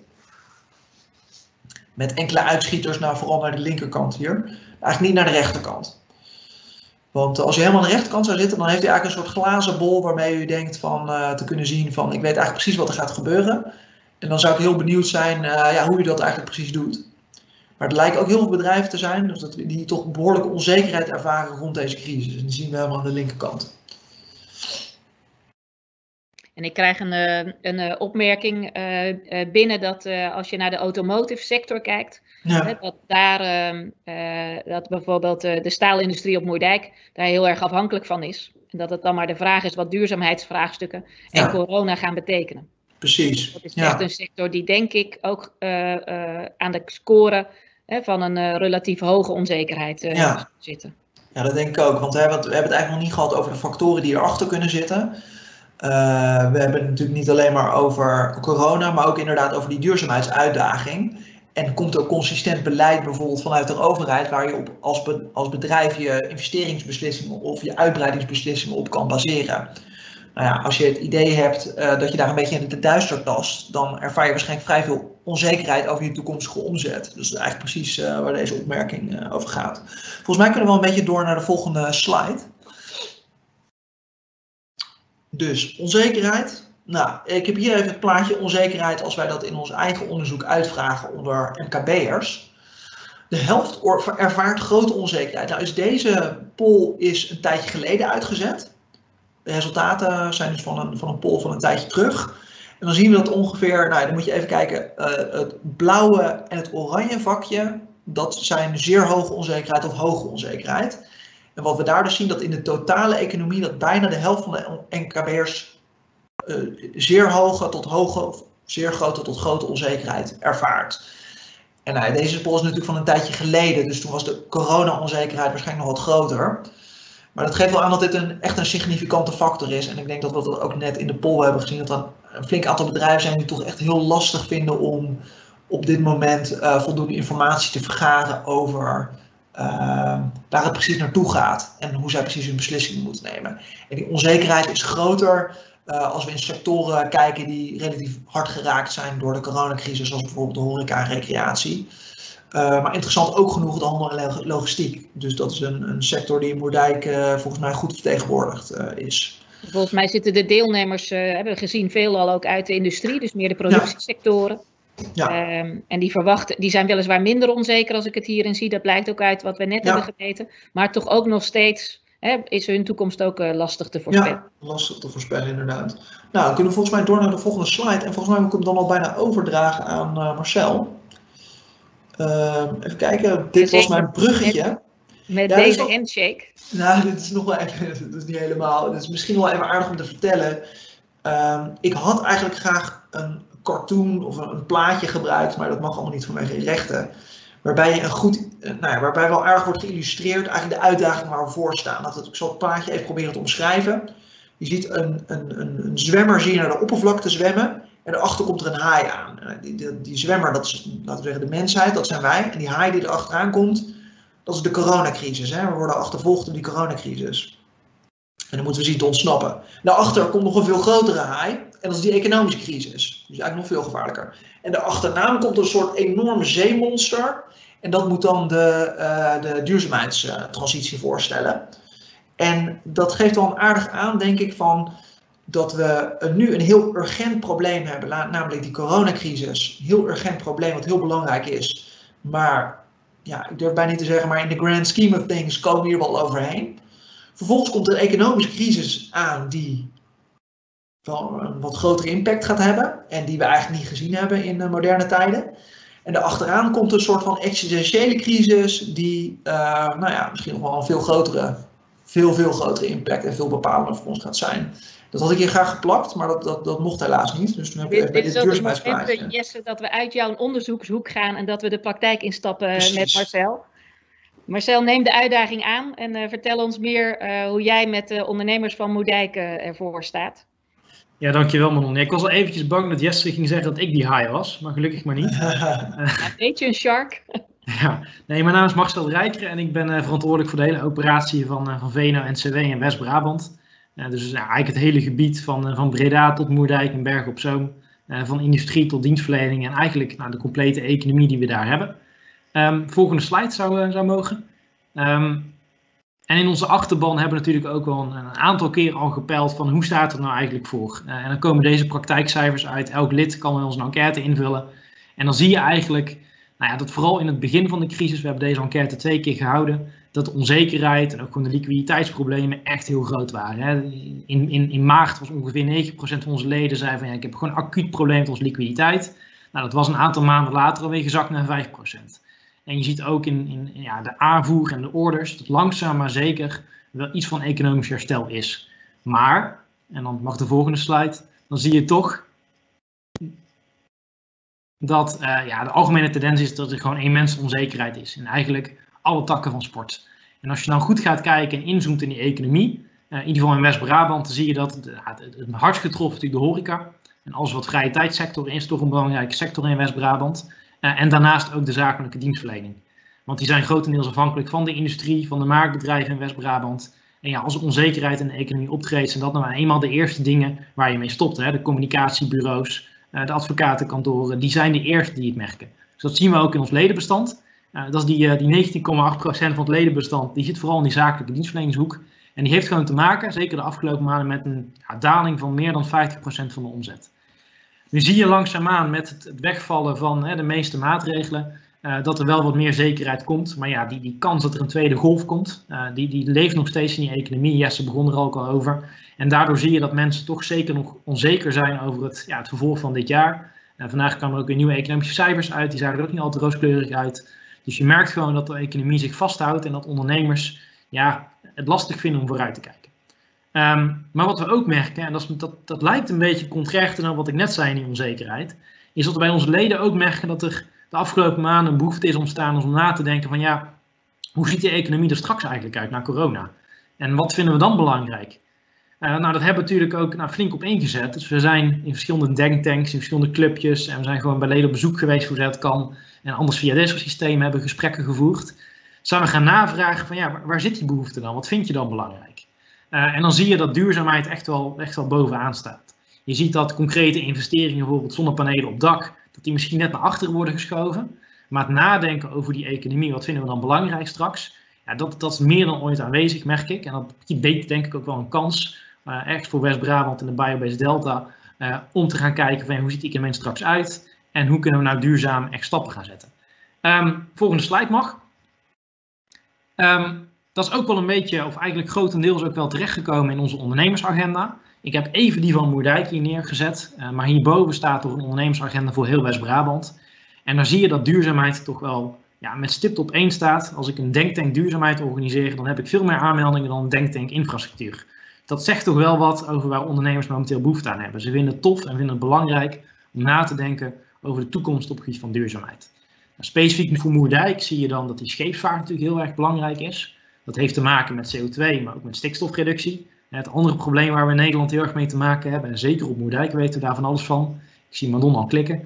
Met enkele uitschieters, vooral naar de linkerkant hier. Eigenlijk niet naar de rechterkant. Want als u helemaal aan de rechterkant zou zitten, dan heeft u eigenlijk een soort glazen bol waarmee u denkt te kunnen zien van ik weet eigenlijk precies wat er gaat gebeuren. En dan zou ik heel benieuwd zijn hoe u dat eigenlijk precies doet. Maar er lijken ook heel veel bedrijven te zijn die toch behoorlijke onzekerheid ervaren rond deze crisis. En die zien we helemaal aan de linkerkant. En ik krijg een opmerking binnen dat als je naar de automotive sector kijkt, dat bijvoorbeeld de staalindustrie op Moerdijk daar heel erg afhankelijk van is. En dat het dan maar de vraag is wat duurzaamheidsvraagstukken en corona gaan betekenen. Precies. Dat is echt een sector die denk ik ook aan de score van een relatief hoge onzekerheid zitten. Ja, dat denk ik ook. Want we hebben het eigenlijk nog niet gehad over de factoren die erachter kunnen zitten. We hebben het natuurlijk niet alleen maar over corona, maar ook inderdaad over die duurzaamheidsuitdaging. En komt ook consistent beleid bijvoorbeeld vanuit de overheid waar je als bedrijf je investeringsbeslissingen of je uitbreidingsbeslissingen op kan baseren. Nou ja, als je het idee hebt dat je daar een beetje in de duister tast, dan ervaar je waarschijnlijk vrij veel onzekerheid over je toekomstige omzet. Dus dat is eigenlijk precies waar deze opmerking over gaat. Volgens mij kunnen we wel een beetje door naar de volgende slide. Dus onzekerheid. Nou, ik heb hier even het plaatje onzekerheid als wij dat in ons eigen onderzoek uitvragen onder MKB'ers. De helft ervaart grote onzekerheid. Nou, dus deze poll is een tijdje geleden uitgezet. De resultaten zijn dus van een poll van een tijdje terug. En dan zien we dat ongeveer, nou dan moet je even kijken, het blauwe en het oranje vakje, dat zijn zeer hoge onzekerheid of hoge onzekerheid. En wat we daar dus zien, dat in de totale economie, dat bijna de helft van de NKB'ers zeer hoge tot hoge of zeer grote tot grote onzekerheid ervaart. En nou, deze poll is natuurlijk van een tijdje geleden, dus toen was de corona-onzekerheid waarschijnlijk nog wat groter. Maar dat geeft wel aan dat dit echt een significante factor is. En ik denk dat we dat ook net in de poll hebben gezien, dat er een flink aantal bedrijven zijn die toch echt heel lastig vinden om op dit moment voldoende informatie te vergaren over waar het precies naartoe gaat en hoe zij precies hun beslissingen moeten nemen. En die onzekerheid is groter als we in sectoren kijken die relatief hard geraakt zijn door de coronacrisis, zoals bijvoorbeeld de horeca en recreatie. Maar interessant ook genoeg de handel en logistiek. Dus dat is een sector die in Moerdijk volgens mij goed vertegenwoordigd is. Volgens mij zitten de deelnemers, hebben we gezien, veelal ook uit de industrie, dus meer de productiesectoren. Ja. En die zijn weliswaar minder onzeker als ik het hierin zie. Dat blijkt ook uit wat we net hebben gemeten. Maar toch ook nog steeds is hun toekomst ook lastig te voorspellen. Ja, lastig te voorspellen inderdaad. Nou, dan kunnen we volgens mij door naar de volgende slide. En volgens mij moet ik hem dan al bijna overdragen aan Marcel. Even kijken, dit was mijn bruggetje. Met deze handshake. Nou, dit is nog wel even, dat is niet helemaal. Het is misschien wel even aardig om te vertellen. Ik had eigenlijk graag een cartoon of een plaatje gebruikt, maar dat mag allemaal niet vanwege rechten. Waarbij je waarbij wel aardig wordt geïllustreerd eigenlijk de uitdaging waar we voor staan. Ik zal het plaatje even proberen te omschrijven. Je ziet een zwemmer naar de oppervlakte zwemmen. En daarachter komt er een haai aan. Die zwemmer, dat is, laten we zeggen, de mensheid, dat zijn wij. En die haai die erachteraan komt, dat is de coronacrisis. Hè? We worden achtervolgd door die coronacrisis. En dan moeten we zien te ontsnappen. Daarachter komt nog een veel grotere haai. En dat is die economische crisis. Die is eigenlijk nog veel gevaarlijker. En daarachternaam komt een soort enorm zeemonster. En dat moet dan de duurzaamheidstransitie voorstellen. En dat geeft wel een aardig aan, denk ik, van dat we nu een heel urgent probleem hebben, namelijk die coronacrisis. Een heel urgent probleem wat heel belangrijk is. Maar ja, ik durf bijna niet te zeggen, maar in the grand scheme of things komen we hier wel overheen. Vervolgens komt er een economische crisis aan die wel een wat grotere impact gaat hebben. En die we eigenlijk niet gezien hebben in moderne tijden. En daarachteraan komt een soort van existentiële crisis die misschien nog wel een veel grotere impact en veel bepalender voor ons gaat zijn. Dat had ik hier graag geplakt, maar dat mocht helaas niet. Dus toen heb ik bij dit duurzaamheidsplaatje. Jesse, dat we uit jouw onderzoekshoek gaan en dat we de praktijk instappen met Marcel. Marcel, neem de uitdaging aan en vertel ons meer hoe jij met de ondernemers van Moerdijk ervoor staat. Ja, dankjewel Manon. Ik was al eventjes bang dat Jesse ging zeggen dat ik die haai was, maar gelukkig maar niet. Weet je een shark? Ja, nee, mijn naam is Marcel Rijker en ik ben verantwoordelijk voor de hele operatie van VNO-NCW in West-Brabant. Dus eigenlijk het hele gebied van Breda tot Moerdijk en Bergen op Zoom. Van industrie tot dienstverlening en eigenlijk de complete economie die we daar hebben. Volgende slide zou mogen. En in onze achterban hebben we natuurlijk ook wel een aantal keer al gepeild van hoe staat het nou eigenlijk voor. En dan komen deze praktijkcijfers uit. Elk lid kan in onze enquête invullen. En dan zie je eigenlijk dat vooral in het begin van de crisis, we hebben deze enquête 2 keer gehouden, dat de onzekerheid en ook gewoon de liquiditeitsproblemen echt heel groot waren. Hè. In maart was ongeveer 9% van onze leden zei van ik heb gewoon een acuut probleem met onze liquiditeit. Nou, dat was een aantal maanden later alweer gezakt naar 5%. En je ziet ook in de aanvoer en de orders dat langzaam maar zeker wel iets van economisch herstel is. Maar, en dan mag de volgende slide, dan zie je toch dat de algemene tendens is dat er gewoon immense onzekerheid is. In eigenlijk alle takken van sport. En als je dan goed gaat kijken en inzoomt in die economie, in ieder geval in West-Brabant, dan zie je dat het hardst getroffen natuurlijk de horeca. En alles wat vrije tijdssector is toch een belangrijke sector in West-Brabant. En daarnaast ook de zakelijke dienstverlening. Want die zijn grotendeels afhankelijk van de industrie, van de marktbedrijven in West-Brabant. En ja, als er onzekerheid in de economie optreedt, zijn dat nou eenmaal de eerste dingen waar je mee stopt. Hè? De communicatiebureaus, de advocatenkantoren, die zijn de eerste die het merken. Dus dat zien we ook in ons ledenbestand. Dat is die 19,8% van het ledenbestand, die zit vooral in die zakelijke dienstverleningshoek. En die heeft gewoon te maken, zeker de afgelopen maanden, met een daling van meer dan 50% van de omzet. Nu zie je langzaamaan met het wegvallen van de meeste maatregelen, dat er wel wat meer zekerheid komt. Maar ja, die kans dat er een tweede golf komt, die leeft nog steeds in die economie. Jesse begon er ook al over. En daardoor zie je dat mensen toch zeker nog onzeker zijn over het vervolg van dit jaar. Vandaag kwamen er ook weer nieuwe economische cijfers uit. Die zagen er ook niet al te rooskleurig uit. Dus je merkt gewoon dat de economie zich vasthoudt en dat ondernemers het lastig vinden om vooruit te kijken. Maar wat we ook merken, en dat lijkt een beetje contrair te dan wat ik net zei in die onzekerheid, is dat we bij onze leden ook merken dat er de afgelopen maanden een behoefte is ontstaan om na te denken van hoe ziet die economie er straks eigenlijk uit na corona? En wat vinden we dan belangrijk? Dat hebben we natuurlijk ook flink op ingezet. Dus we zijn in verschillende denktanks, in verschillende clubjes en we zijn gewoon bij leden op bezoek geweest hoe dat kan. En anders via dit soort systemen hebben we gesprekken gevoerd. Zijn we gaan navragen van waar zit die behoefte dan? Wat vind je dan belangrijk? En dan zie je dat duurzaamheid echt wel bovenaan staat. Je ziet dat concrete investeringen, bijvoorbeeld zonnepanelen op dak, dat die misschien net naar achteren worden geschoven. Maar het nadenken over die economie, wat vinden we dan belangrijk straks? Dat is meer dan ooit aanwezig, merk ik. En dat biedt denk ik ook wel een kans, echt voor West-Brabant en de Biobased Delta, om te gaan kijken van hoe ziet die economie straks uit? En hoe kunnen we nou duurzaam echt stappen gaan zetten? Volgende slide mag. Dat is ook wel een beetje, of eigenlijk grotendeels ook wel terechtgekomen in onze ondernemersagenda. Ik heb even die van Moerdijk hier neergezet, maar hierboven staat er een ondernemersagenda voor heel West-Brabant. En daar zie je dat duurzaamheid toch wel met stipt op één staat. Als ik een denktank duurzaamheid organiseer, dan heb ik veel meer aanmeldingen dan een denktank infrastructuur. Dat zegt toch wel wat over waar ondernemers momenteel behoefte aan hebben. Ze vinden het tof en vinden het belangrijk om na te denken over de toekomst op het gebied van duurzaamheid. Specifiek voor Moerdijk zie je dan dat die scheepvaart natuurlijk heel erg belangrijk is. Dat heeft te maken met CO2, maar ook met stikstofreductie. Het andere probleem waar we in Nederland heel erg mee te maken hebben, en zeker op Moerdijk weten we daar van alles van. Ik zie Madon al klikken.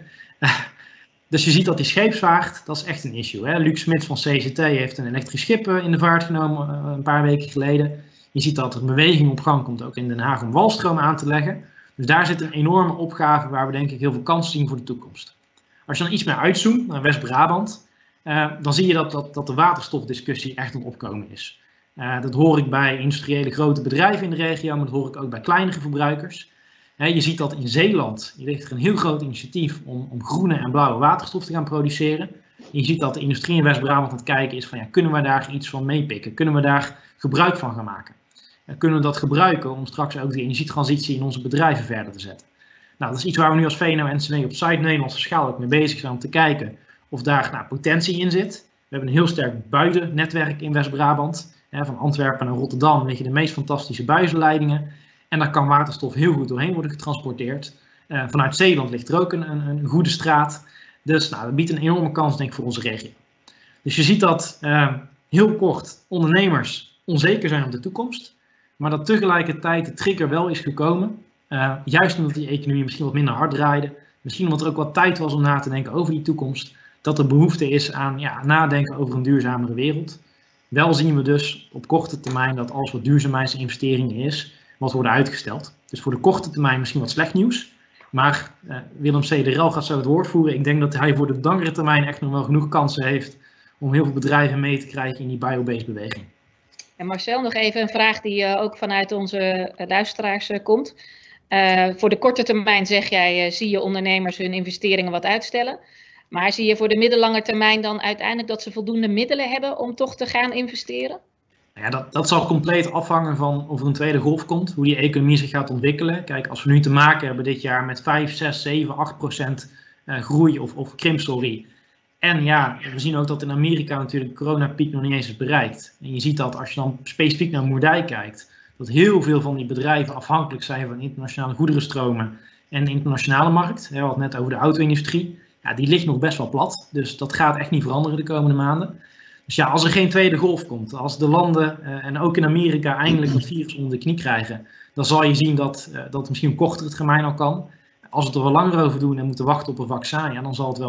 Dus je ziet dat die scheepsvaart, dat is echt een issue. Luc Smits van CCT heeft een elektrisch schip in de vaart genomen een paar weken geleden. Je ziet dat er een beweging op gang komt, ook in Den Haag, om walstroom aan te leggen. Dus daar zit een enorme opgave waar we denk ik heel veel kansen zien voor de toekomst. Als je dan iets meer uitzoomt naar West-Brabant, dan zie je dat de waterstofdiscussie echt een opkomen is. Dat hoor ik bij industriële grote bedrijven in de regio, maar dat hoor ik ook bij kleinere verbruikers. Je ziet dat in Zeeland, je ligt er een heel groot initiatief om groene en blauwe waterstof te gaan produceren. Je ziet dat de industrie in West-Brabant aan het kijken is van kunnen we daar iets van meepikken? Kunnen we daar gebruik van gaan maken? Kunnen we dat gebruiken om straks ook die energietransitie in onze bedrijven verder te zetten? Nou, dat is iets waar we nu als VNO-NCW op site Nederlandse schaal ook mee bezig zijn om te kijken of daar potentie in zit. We hebben een heel sterk buizennetwerk in West-Brabant. Van Antwerpen naar Rotterdam liggen de meest fantastische buizenleidingen. En daar kan waterstof heel goed doorheen worden getransporteerd. Vanuit Zeeland ligt er ook een goede straat. Dus dat biedt een enorme kans denk ik voor onze regio. Dus je ziet dat heel kort ondernemers onzeker zijn op de toekomst. Maar dat tegelijkertijd de trigger wel is gekomen. Juist omdat die economie misschien wat minder hard draaide. Misschien omdat er ook wat tijd was om na te denken over die toekomst. Dat er behoefte is aan nadenken over een duurzamere wereld. Wel zien we dus op korte termijn dat alles wat duurzaamheidsinvesteringen is, wat worden uitgesteld. Dus voor de korte termijn misschien wat slecht nieuws. Maar Willem Cederel gaat zo het woord voeren. Ik denk dat hij voor de langere termijn echt nog wel genoeg kansen heeft om heel veel bedrijven mee te krijgen in die biobased beweging. En Marcel, nog even een vraag die ook vanuit onze luisteraars komt. Voor de korte termijn zeg jij, zie je ondernemers hun investeringen wat uitstellen. Maar zie je voor de middellange termijn dan uiteindelijk dat ze voldoende middelen hebben om toch te gaan investeren? Dat zal compleet afhangen van of er een tweede golf komt, hoe die economie zich gaat ontwikkelen. Kijk, als we nu te maken hebben dit jaar met 5, 6, 7, 8% groei of krimp, sorry. En we zien ook dat in Amerika natuurlijk de coronapiek nog niet eens is bereikt. En je ziet dat als je dan specifiek naar Moerdijk kijkt, dat heel veel van die bedrijven afhankelijk zijn van internationale goederenstromen en de internationale markt. We hadden het net over de auto-industrie. Die ligt nog best wel plat, dus dat gaat echt niet veranderen de komende maanden. Dus als er geen tweede golf komt, als de landen en ook in Amerika eindelijk het virus onder de knie krijgen, dan zal je zien dat het misschien op kortere termijn al kan. Als we het er wel langer over doen en moeten wachten op een vaccin,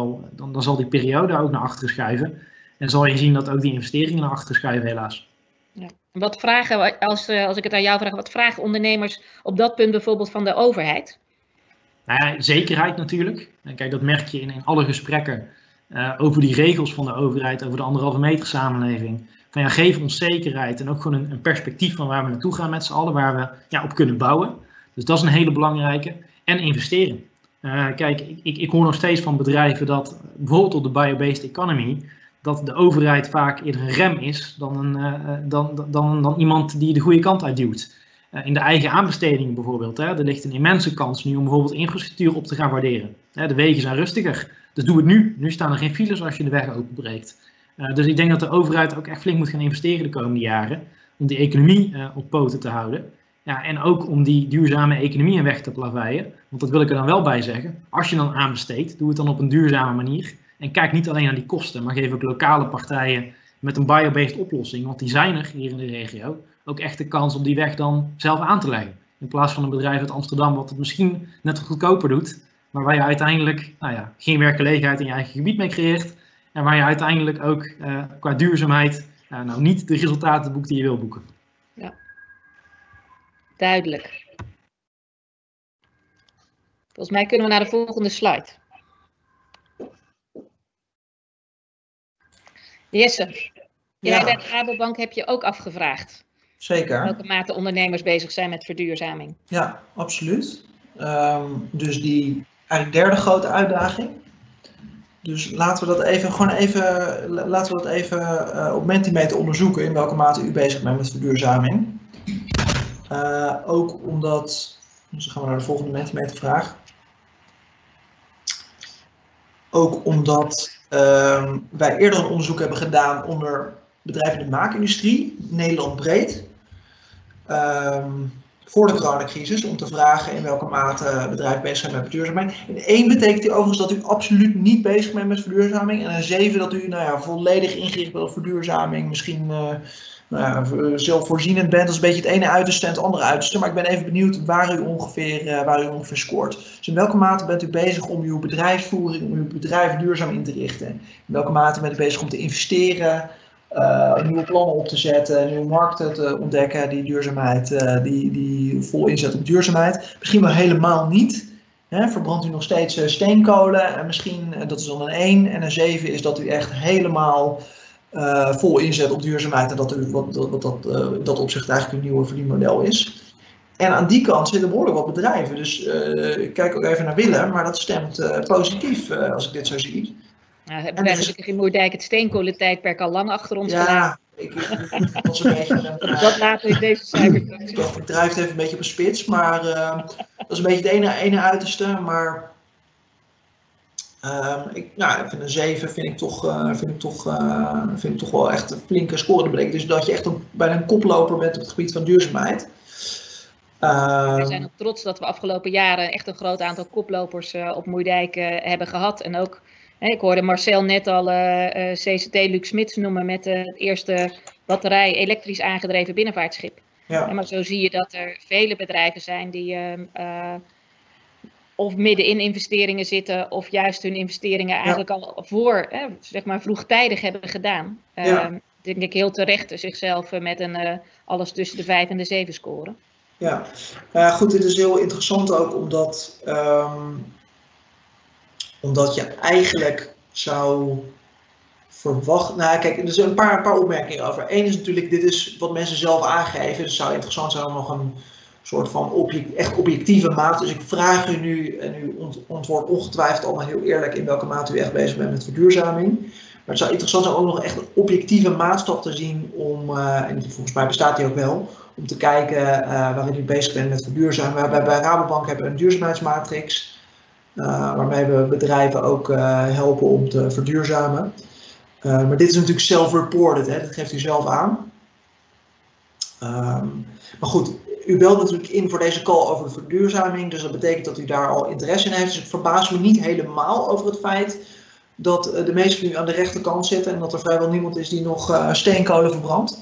dan zal die periode ook naar achteren schuiven. En zal je zien dat ook die investeringen naar achteren schuiven helaas. Ja. Wat vragen, als ik het aan jou vraag, wat vragen ondernemers op dat punt bijvoorbeeld van de overheid? Nou ja, zekerheid natuurlijk. Kijk, dat merk je in alle gesprekken over die regels van de overheid, over de 1,5 meter samenleving. Van ja, geef ons zekerheid en ook gewoon een perspectief van waar we naartoe gaan met z'n allen, waar we op kunnen bouwen. Dus dat is een hele belangrijke. En investeren. Kijk, ik hoor nog steeds van bedrijven dat bijvoorbeeld op de biobased economy, dat de overheid vaak eerder een rem is dan iemand die de goede kant uitduwt. In de eigen aanbestedingen bijvoorbeeld. Er ligt een immense kans nu om bijvoorbeeld infrastructuur op te gaan waarderen. De wegen zijn rustiger, dus doe het nu. Nu staan er geen files als je de weg openbreekt. Dus ik denk dat de overheid ook echt flink moet gaan investeren de komende jaren. Om die economie op poten te houden. Ja, en ook om die duurzame economie in weg te plaveien. Want dat wil ik er dan wel bij zeggen. Als je dan aanbesteedt, doe het dan op een duurzame manier. En kijk niet alleen naar die kosten, maar geef ook lokale partijen met een biobased oplossing. Want die zijn er hier in de regio. Ook echt de kans om die weg dan zelf aan te leggen. In plaats van een bedrijf uit Amsterdam wat het misschien net wat goedkoper doet. Maar waar je uiteindelijk geen werkgelegenheid in je eigen gebied mee creëert. En waar je uiteindelijk ook qua duurzaamheid niet de resultaten boekt die je wil boeken. Ja. Duidelijk. Volgens mij kunnen we naar de volgende slide. Jesse, jij bij de Rabobank heb je ook afgevraagd. Zeker. Welke mate ondernemers bezig zijn met verduurzaming. Ja, absoluut. Dus die eigenlijk derde grote uitdaging. Dus laten we dat even op Mentimeter onderzoeken in welke mate u bezig bent met verduurzaming. Ook omdat, dus dan gaan we naar de volgende Mentimeter vraag. Ook omdat wij eerder een onderzoek hebben gedaan onder bedrijven in de maakindustrie, Nederland breed. Voor de coronacrisis, om te vragen in welke mate bedrijven bezig zijn met verduurzaming. In 1 betekent die overigens dat u absoluut niet bezig bent met verduurzaming. En in 7 dat u volledig ingericht bent op verduurzaming. Misschien zelfvoorzienend bent. Dat is een beetje het ene uiterste en het andere uiterste. Maar ik ben even benieuwd waar u ongeveer scoort. Dus in welke mate bent u bezig om uw bedrijfsvoering, om uw bedrijf duurzaam in te richten? In welke mate bent u bezig om te investeren? Nieuwe plannen op te zetten, nieuwe markten te ontdekken, die duurzaamheid, die vol inzet op duurzaamheid. Misschien wel helemaal niet. Verbrandt u nog steeds steenkolen en misschien, dat is dan een 1. En een 7 is dat u echt helemaal vol inzet op duurzaamheid en dat u dat opzicht eigenlijk een nieuwe verdienmodel is. En aan die kant zitten behoorlijk wat bedrijven. Dus ik kijk ook even naar Willem, maar dat stemt positief als ik dit zo zie. Nou, hebben wij natuurlijk in Moerdijk het steenkolentijdperk al lang achter ons gelaten. Ik was een beetje... dat laten we in deze cijfers. Ik drijf het even een beetje op een spits, maar dat is een beetje het ene uiterste. Maar ik vind een 7 vind ik toch wel echt een flinke score. Dat betekent dus dat je echt bijna een koploper bent op het gebied van duurzaamheid. We zijn ook trots dat we afgelopen jaren echt een groot aantal koplopers op Moerdijk hebben gehad. En ook, ik hoorde Marcel net al CCT Luc Smits noemen met het eerste batterij elektrisch aangedreven binnenvaartschip. Ja. Maar zo zie je dat er vele bedrijven zijn die of midden in investeringen zitten of juist hun investeringen eigenlijk al vroegtijdig hebben gedaan. Denk ik heel terecht zichzelf met een alles tussen de 5 en de 7 scoren. Ja, goed, dit is heel interessant ook omdat je eigenlijk zou verwachten. Nou, kijk, er zijn een paar opmerkingen over. Eén is natuurlijk, dit is wat mensen zelf aangeven. Dus het zou interessant zijn om nog een soort van echt objectieve maat. Dus ik vraag u nu, en u antwoordt ongetwijfeld allemaal heel eerlijk in welke mate u echt bezig bent met verduurzaming. Maar het zou interessant zijn om ook nog echt een objectieve maatstaf te zien om, en volgens mij bestaat die ook wel, om te kijken waarin u bezig bent met verduurzaming. Bij Rabobank hebben we een duurzaamheidsmatrix. Waarmee we bedrijven ook helpen om te verduurzamen. Maar dit is natuurlijk self-reported, dat geeft u zelf aan. Maar goed, u belt natuurlijk in voor deze call over de verduurzaming, dus dat betekent dat u daar al interesse in heeft. Dus ik verbaas me niet helemaal over het feit dat de meesten van u aan de rechterkant zitten en dat er vrijwel niemand is die nog steenkolen verbrandt.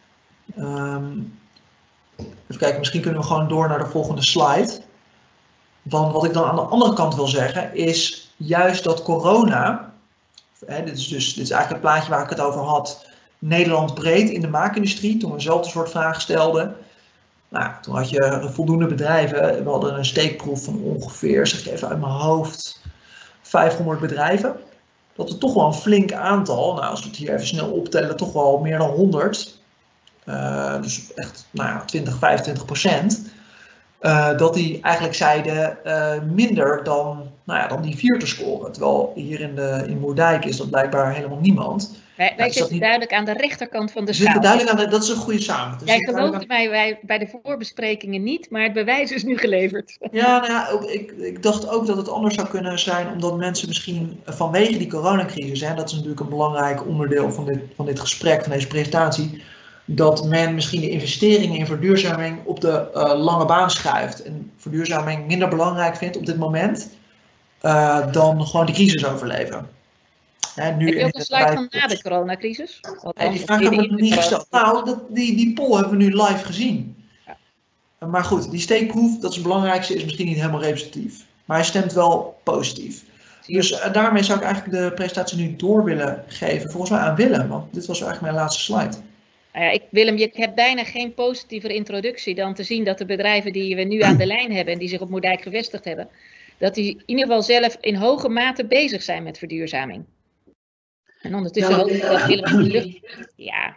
Even kijken, misschien kunnen we gewoon door naar de volgende slide. Want wat ik dan aan de andere kant wil zeggen is juist dat corona, dit is eigenlijk het plaatje waar ik het over had, Nederland breed in de maakindustrie, toen we eenzelfde soort vragen stelden. Nou, toen had je voldoende bedrijven. We hadden een steekproef van ongeveer, zeg ik even uit mijn hoofd, 500 bedrijven. Dat is toch wel een flink aantal. Nou, als we het hier even snel optellen, toch wel meer dan 100. Dus echt 20-25%. Dat die eigenlijk zeiden minder dan die 4 te scoren. Terwijl hier in Moerdijk is dat blijkbaar helemaal niemand. Wij zitten duidelijk aan de rechterkant van de schaal. Dat is een goede samenvatting. Jij geloofde mij bij de voorbesprekingen niet, maar het bewijs is nu geleverd. Ja, ik dacht ook dat het anders zou kunnen zijn, omdat mensen misschien vanwege die coronacrisis, dat is natuurlijk een belangrijk onderdeel van dit gesprek, van deze presentatie, dat men misschien de investeringen in verduurzaming op de lange baan schuift. En verduurzaming minder belangrijk vindt op dit moment dan gewoon de crisis overleven. Nu heb je ook een slide van na de coronacrisis? Die vraag hebben we nog niet gesteld. Nou, die poll hebben we nu live gezien. Ja. Maar goed, die steekproef, dat is het belangrijkste, is misschien niet helemaal representatief. Maar hij stemt wel positief. Dus daarmee zou ik eigenlijk de presentatie nu door willen geven, volgens mij aan Willem. Want dit was eigenlijk mijn laatste slide. Willem, je hebt bijna geen positiever introductie dan te zien dat de bedrijven die we nu aan de lijn hebben en die zich op Moerdijk gevestigd hebben, dat die in ieder geval zelf in hoge mate bezig zijn met verduurzaming. En ondertussen hoop ik dat helemaal in de lucht. Ja.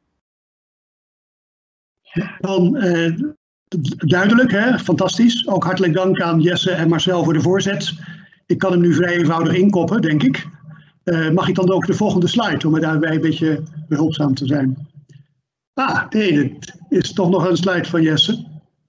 Dan duidelijk, hè? Fantastisch. Ook hartelijk dank aan Jesse en Marcel voor de voorzet. Ik kan hem nu vrij eenvoudig inkoppen, denk ik. Mag ik dan ook de volgende slide, om er daarbij een beetje behulpzaam te zijn? Nee, dit is toch nog een slide van Jesse.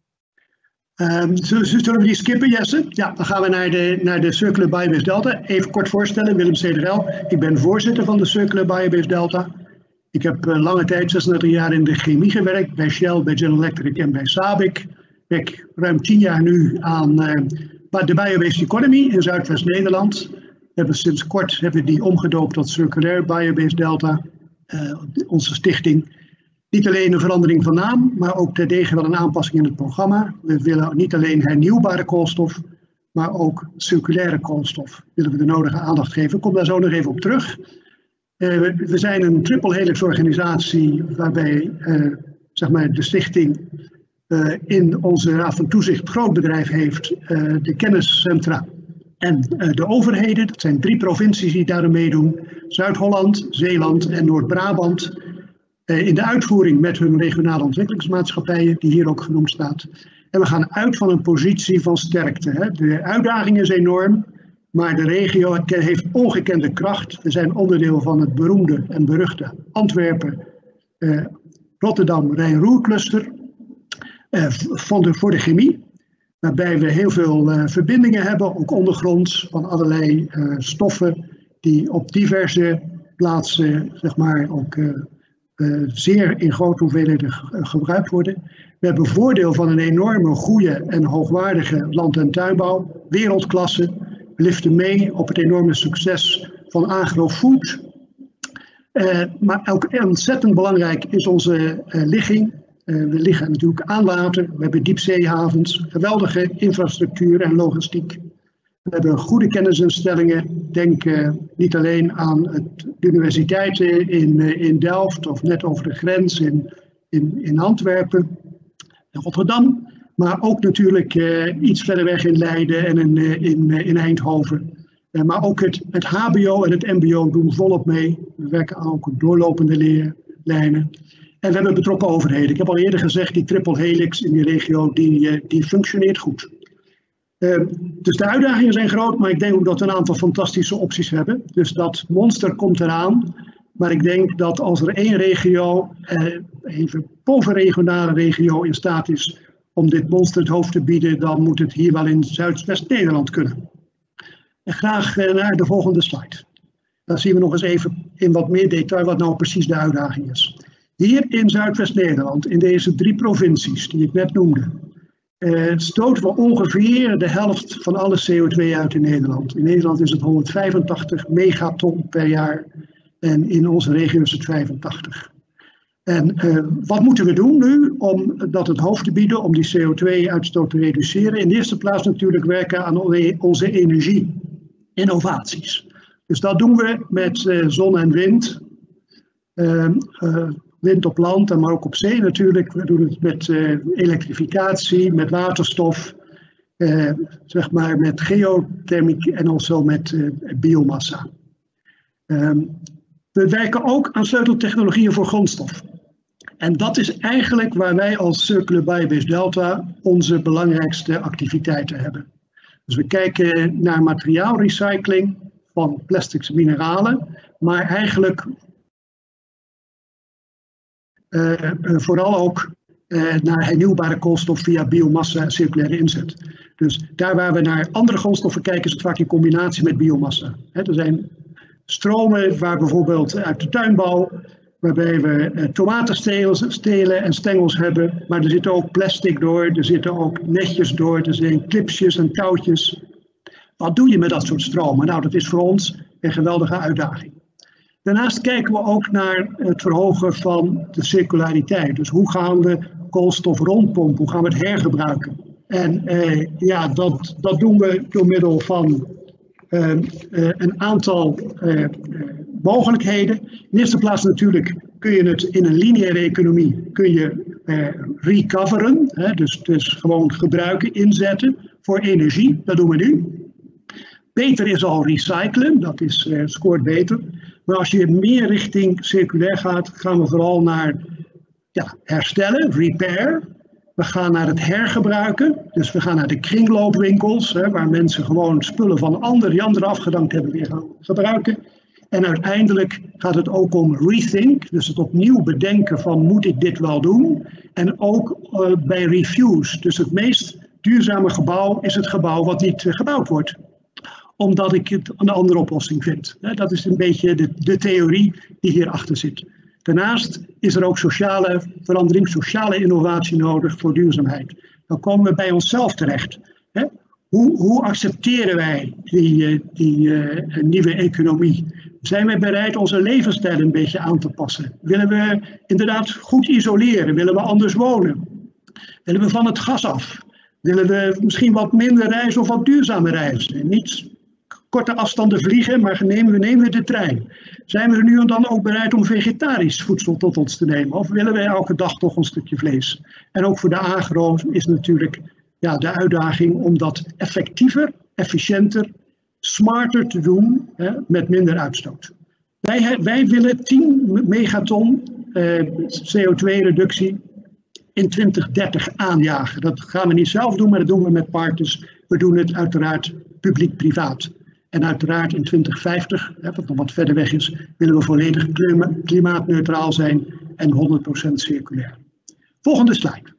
Zullen we die skippen, Jesse? Ja, dan gaan we naar de Circular Biobase Delta. Even kort voorstellen, Willem Cederel. Ik ben voorzitter van de Circular Biobase Delta. Ik heb lange tijd, 36 jaar in de chemie gewerkt, bij Shell, bij General Electric en bij Sabic. Ik werk ruim 10 jaar nu aan de Biobased Economy in Zuidwest-Nederland. Sinds kort hebben we die omgedoopt tot Circular Biobase Delta, onze stichting. Niet alleen een verandering van naam, maar ook terdege wel een aanpassing in het programma. We willen niet alleen hernieuwbare koolstof, maar ook circulaire koolstof. Willen we de nodige aandacht geven. Ik kom daar zo nog even op terug. We zijn een triple helix organisatie waarbij de stichting in onze raad van toezicht grootbedrijf heeft, de kenniscentra en de overheden. Dat zijn 3 provincies die daarin meedoen. Zuid-Holland, Zeeland en Noord-Brabant. In de uitvoering met hun regionale ontwikkelingsmaatschappijen, die hier ook genoemd staat. En we gaan uit van een positie van sterkte. Hè. De uitdaging is enorm, maar de regio heeft ongekende kracht. We zijn onderdeel van het beroemde en beruchte Antwerpen, Rotterdam, Rijn-Ruhr cluster voor de chemie. Waarbij we heel veel verbindingen hebben, ook ondergronds, van allerlei stoffen die op diverse plaatsen, ook zeer in grote hoeveelheden gebruikt worden. We hebben voordeel van een enorme goede en hoogwaardige land- en tuinbouw, wereldklasse. We liften mee op het enorme succes van agrofood. Maar ook ontzettend belangrijk is onze ligging. We liggen natuurlijk aan water, we hebben diepzeehavens, geweldige infrastructuur en logistiek. We hebben goede kennisinstellingen, denk niet alleen aan de universiteiten in Delft of net over de grens in Antwerpen en Rotterdam, maar ook natuurlijk iets verder weg in Leiden en in Eindhoven. Maar ook het HBO en het MBO doen volop mee. We werken ook op doorlopende leerlijnen. En we hebben betrokken overheden. Ik heb al eerder gezegd, die triple helix in die regio, die functioneert goed. Dus de uitdagingen zijn groot, maar ik denk ook dat we een aantal fantastische opties hebben. Dus dat monster komt eraan. Maar ik denk dat als er één regio, even bovenregionale regio, in staat is om dit monster het hoofd te bieden, dan moet het hier wel in Zuidwest-Nederland kunnen. En graag naar de volgende slide. Dan zien we nog eens even in wat meer detail wat nou precies de uitdaging is. Hier in Zuidwest-Nederland, in deze 3 provincies die ik net noemde, stoten we ongeveer de helft van alle CO2 uit in Nederland. In Nederland is het 185 megaton per jaar en in onze regio is het 85. En wat moeten we doen nu om dat het hoofd te bieden, om die CO2-uitstoot te reduceren? In de eerste plaats natuurlijk werken aan onze energie-innovaties. Dus dat doen we met zon en wind. Wind op land, maar ook op zee natuurlijk. We doen het met elektrificatie, met waterstof, zeg maar met geothermiek en also met biomassa. We werken ook aan sleuteltechnologieën voor grondstof. En dat is eigenlijk waar wij als Circular Biobased Delta onze belangrijkste activiteiten hebben. Dus we kijken naar materiaalrecycling van plastics en mineralen, maar eigenlijk vooral ook naar hernieuwbare koolstof via biomassa en circulaire inzet. Dus daar waar we naar andere grondstoffen kijken, is het vaak in combinatie met biomassa. Er zijn stromen waar bijvoorbeeld uit de tuinbouw, waarbij we tomatenstelen en stengels hebben, maar er zitten ook plastic door, er zitten ook netjes door, er zijn clipsjes en touwtjes. Wat doe je met dat soort stromen? Nou, dat is voor ons een geweldige uitdaging. Daarnaast kijken we ook naar het verhogen van de circulariteit. Dus hoe gaan we koolstof rondpompen? Hoe gaan we het hergebruiken? En dat doen we door middel van een aantal mogelijkheden. In eerste plaats natuurlijk kun je het in een lineaire economie recoveren. Dus gewoon gebruiken, inzetten voor energie. Dat doen we nu. Beter is al recyclen, dat scoort beter. Maar als je meer richting circulair gaat, gaan we vooral naar herstellen, repair. We gaan naar het hergebruiken, dus we gaan naar de kringloopwinkels, waar mensen gewoon spullen van anderen die anderen afgedankt hebben weer gaan gebruiken. En uiteindelijk gaat het ook om rethink, dus het opnieuw bedenken van moet ik dit wel doen? En ook bij refuse, dus het meest duurzame gebouw is het gebouw wat niet gebouwd wordt. Omdat ik het een andere oplossing vind. Dat is een beetje de theorie die hierachter zit. Daarnaast is er ook sociale verandering, sociale innovatie nodig voor duurzaamheid. Dan komen we bij onszelf terecht. Hoe accepteren wij die nieuwe economie? Zijn wij bereid onze levensstijl een beetje aan te passen? Willen we inderdaad goed isoleren? Willen we anders wonen? Willen we van het gas af? Willen we misschien wat minder reizen of wat duurzamer reizen? Niet korte afstanden vliegen, maar nemen we de trein. Zijn we er nu en dan ook bereid om vegetarisch voedsel tot ons te nemen? Of willen we elke dag toch een stukje vlees? En ook voor de agro is natuurlijk de uitdaging om dat effectiever, efficiënter, smarter te doen, met minder uitstoot. Wij willen 10 megaton CO2-reductie in 2030 aanjagen. Dat gaan we niet zelf doen, maar dat doen we met partners. We doen het uiteraard publiek-privaat. En uiteraard in 2050, wat nog wat verder weg is, willen we volledig klimaatneutraal zijn en 100% circulair. Volgende slide.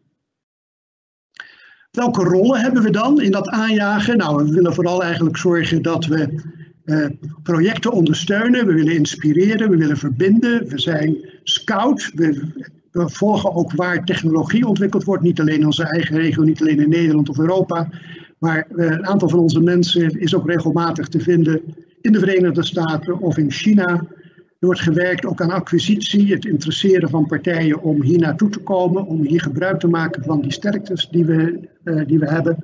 Welke rollen hebben we dan in dat aanjagen? Nou, we willen vooral eigenlijk zorgen dat we projecten ondersteunen. We willen inspireren, we willen verbinden. We zijn scout. We volgen ook waar technologie ontwikkeld wordt. Niet alleen in onze eigen regio, niet alleen in Nederland of Europa. Maar een aantal van onze mensen is ook regelmatig te vinden in de Verenigde Staten of in China. Er wordt gewerkt ook aan acquisitie, het interesseren van partijen om hier naartoe te komen, om hier gebruik te maken van die sterktes die we hebben.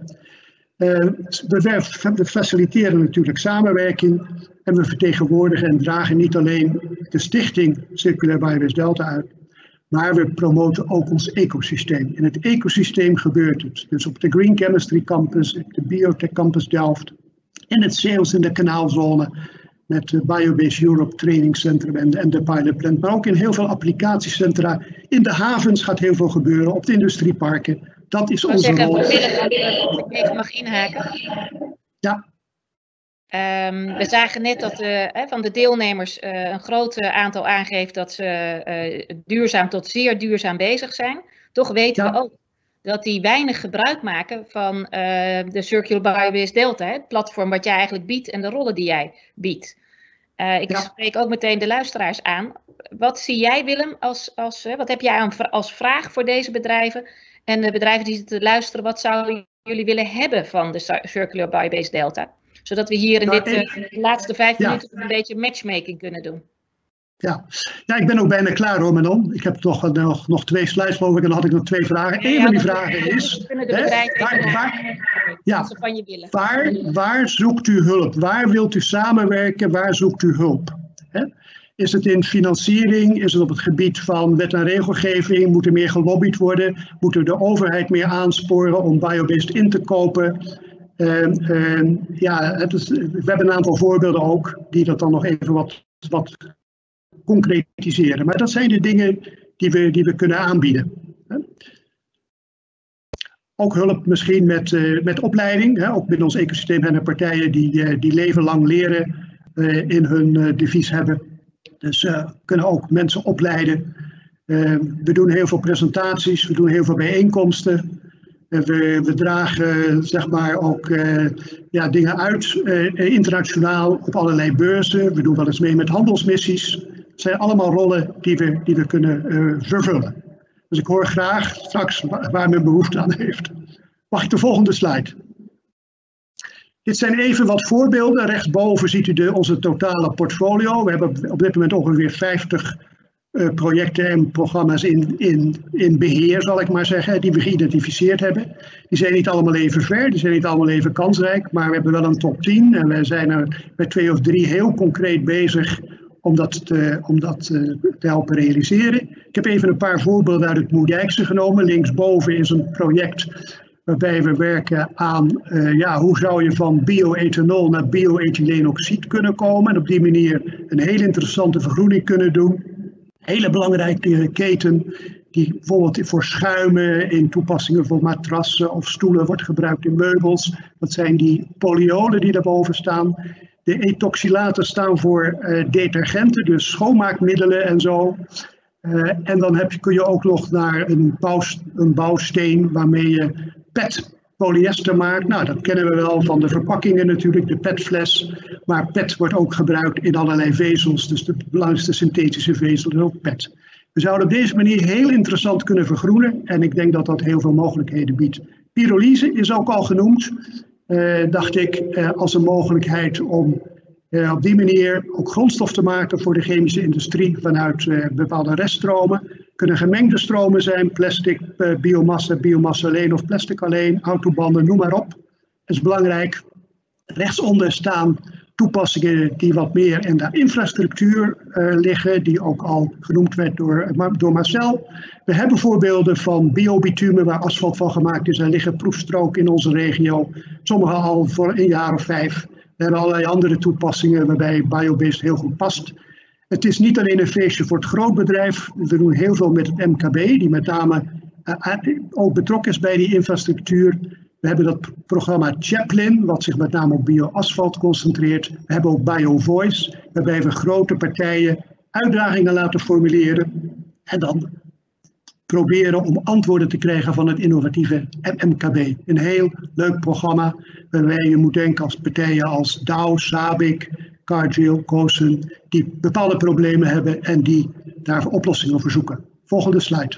We faciliteren natuurlijk samenwerking en we vertegenwoordigen en dragen niet alleen de stichting Circular Biobased Delta uit, maar we promoten ook ons ecosysteem. In het ecosysteem gebeurt het. Dus op de Green Chemistry Campus, op de Biotech Campus Delft, in het Sales in de Kanaalzone, met de Biobased Europe Training Centrum en de Pilot Plant. Maar ook in heel veel applicatiecentra. In de havens gaat heel veel gebeuren, op de industrieparken. Dat is onze rol. Als ik even mag inhaken. Ja. We zagen net dat van de deelnemers een groot aantal aangeeft dat ze duurzaam tot zeer duurzaam bezig zijn. Toch weten we ook dat die weinig gebruik maken van de Circular Biobased Delta, het platform wat jij eigenlijk biedt en de rollen die jij biedt. Ik spreek ook meteen de luisteraars aan. Wat zie jij, Willem, wat heb jij als vraag voor deze bedrijven en de bedrijven die zitten te luisteren, wat zouden jullie willen hebben van de Circular Biobased Delta? Zodat we hier in de laatste 5 minuten een beetje matchmaking kunnen doen. Ja, ik ben ook bijna klaar hoor, Manon. Ik heb toch nog 2 slides geloof ik en dan had ik nog 2 vragen. Eén van die vragen is, waar zoekt u hulp? Waar wilt u samenwerken? Waar zoekt u hulp? Is het in financiering? Is het op het gebied van wet en regelgeving? Moet er meer gelobbyd worden? Moet er de overheid meer aansporen om biobased in te kopen? We hebben een aantal voorbeelden ook die dat dan nog even wat concretiseren. Maar dat zijn de dingen die we kunnen aanbieden. Ook hulp misschien met opleiding. Ook binnen ons ecosysteem zijn er partijen die leven lang leren in hun devies hebben. Dus kunnen ook mensen opleiden. We doen heel veel presentaties, we doen heel veel bijeenkomsten. We dragen zeg maar ook dingen uit internationaal op allerlei beurzen. We doen wel eens mee met handelsmissies. Het zijn allemaal rollen die we kunnen vervullen. Dus ik hoor graag straks waar men behoefte aan heeft. Mag ik de volgende slide? Dit zijn even wat voorbeelden. Rechtsboven ziet u onze totale portfolio. We hebben op dit moment ongeveer 50 projecten en programma's in beheer, zal ik maar zeggen, die we geïdentificeerd hebben. Die zijn niet allemaal even ver, die zijn niet allemaal even kansrijk, maar we hebben wel een top 10 en we zijn er met 2 of 3 heel concreet bezig om dat te helpen realiseren. Ik heb even een paar voorbeelden uit het Moerdijkse genomen. Linksboven is een project waarbij we werken aan hoe zou je van bioethanol naar bioethyleenoxide kunnen komen en op die manier een hele interessante vergroening kunnen doen. Hele belangrijke keten die bijvoorbeeld voor schuimen in toepassingen voor matrassen of stoelen wordt gebruikt in meubels. Dat zijn die polyolen die daarboven staan. De ethoxylaten staan voor detergenten, dus schoonmaakmiddelen en zo. En dan kun je ook nog naar een bouwsteen waarmee je PET polyester maakt. Nou, dat kennen we wel van de verpakkingen natuurlijk, de PET-fles. Maar PET wordt ook gebruikt in allerlei vezels, dus de belangrijkste synthetische vezel is ook PET. We zouden op deze manier heel interessant kunnen vergroenen en ik denk dat dat heel veel mogelijkheden biedt. Pyrolyse is ook al genoemd, dacht ik, als een mogelijkheid om op die manier ook grondstof te maken voor de chemische industrie vanuit bepaalde reststromen. Kunnen gemengde stromen zijn, plastic, biomassa alleen of plastic alleen, autobanden, noem maar op. Dat is belangrijk. Rechtsonder staan toepassingen die wat meer in de infrastructuur liggen, die ook al genoemd werd door Marcel. We hebben voorbeelden van biobitumen waar asfalt van gemaakt is. Er liggen proefstroken in onze regio, sommige al voor een jaar of 5. We hebben allerlei andere toepassingen waarbij biobased heel goed past. Het is niet alleen een feestje voor het grootbedrijf. We doen heel veel met het MKB, die met name ook betrokken is bij die infrastructuur. We hebben dat programma Chaplin, wat zich met name op bioasfalt concentreert. We hebben ook BioVoice, waarbij we grote partijen uitdagingen laten formuleren. En dan proberen om antwoorden te krijgen van het innovatieve MKB. Een heel leuk programma waarbij je moet denken als partijen als Dow, Sabic, Cargill, Cosun, die bepaalde problemen hebben en die daar oplossingen voor zoeken. Volgende slide.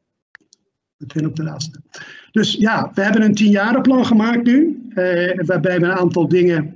Meteen op de laatste. Dus ja, we hebben een 10-jarenplan gemaakt nu, waarbij we een aantal dingen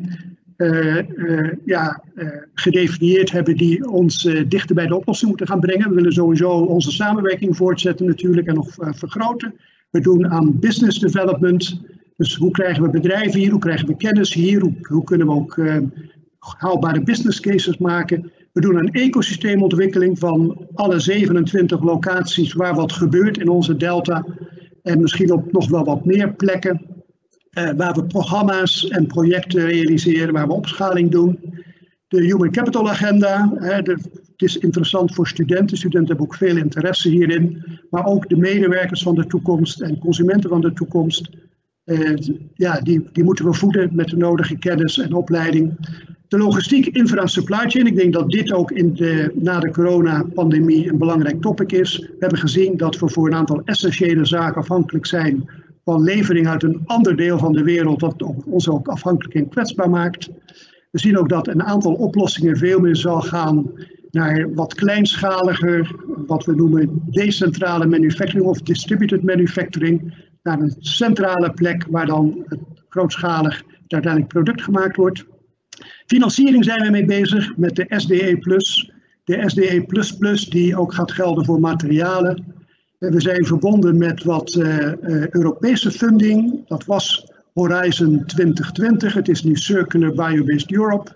gedefinieerd hebben die ons dichter bij de oplossing moeten gaan brengen. We willen sowieso onze samenwerking voortzetten natuurlijk en nog vergroten. We doen aan business development. Dus hoe krijgen we bedrijven hier, hoe krijgen we kennis hier, hoe kunnen we ook haalbare business cases maken. We doen een ecosysteemontwikkeling van alle 27 locaties waar wat gebeurt in onze delta. En misschien op nog wel wat meer plekken waar we programma's en projecten realiseren, waar we opschaling doen. De Human Capital Agenda, het is interessant voor studenten. Studenten hebben ook veel interesse hierin. Maar ook de medewerkers van de toekomst en consumenten van de toekomst. Die moeten we voeden met de nodige kennis en opleiding. De logistiek, infra en supply chain. Ik denk dat dit ook na de coronapandemie een belangrijk topic is. We hebben gezien dat we voor een aantal essentiële zaken afhankelijk zijn van levering uit een ander deel van de wereld, wat ons ook afhankelijk en kwetsbaar maakt. We zien ook dat een aantal oplossingen veel meer zal gaan naar wat kleinschaliger, wat we noemen decentrale manufacturing of distributed manufacturing, naar een centrale plek waar dan het grootschalig uiteindelijk product gemaakt wordt. Financiering zijn we mee bezig met de SDE+. De SDE++ die ook gaat gelden voor materialen. We zijn verbonden met wat Europese funding. Dat was Horizon 2020. Het is nu Circular Biobased Europe.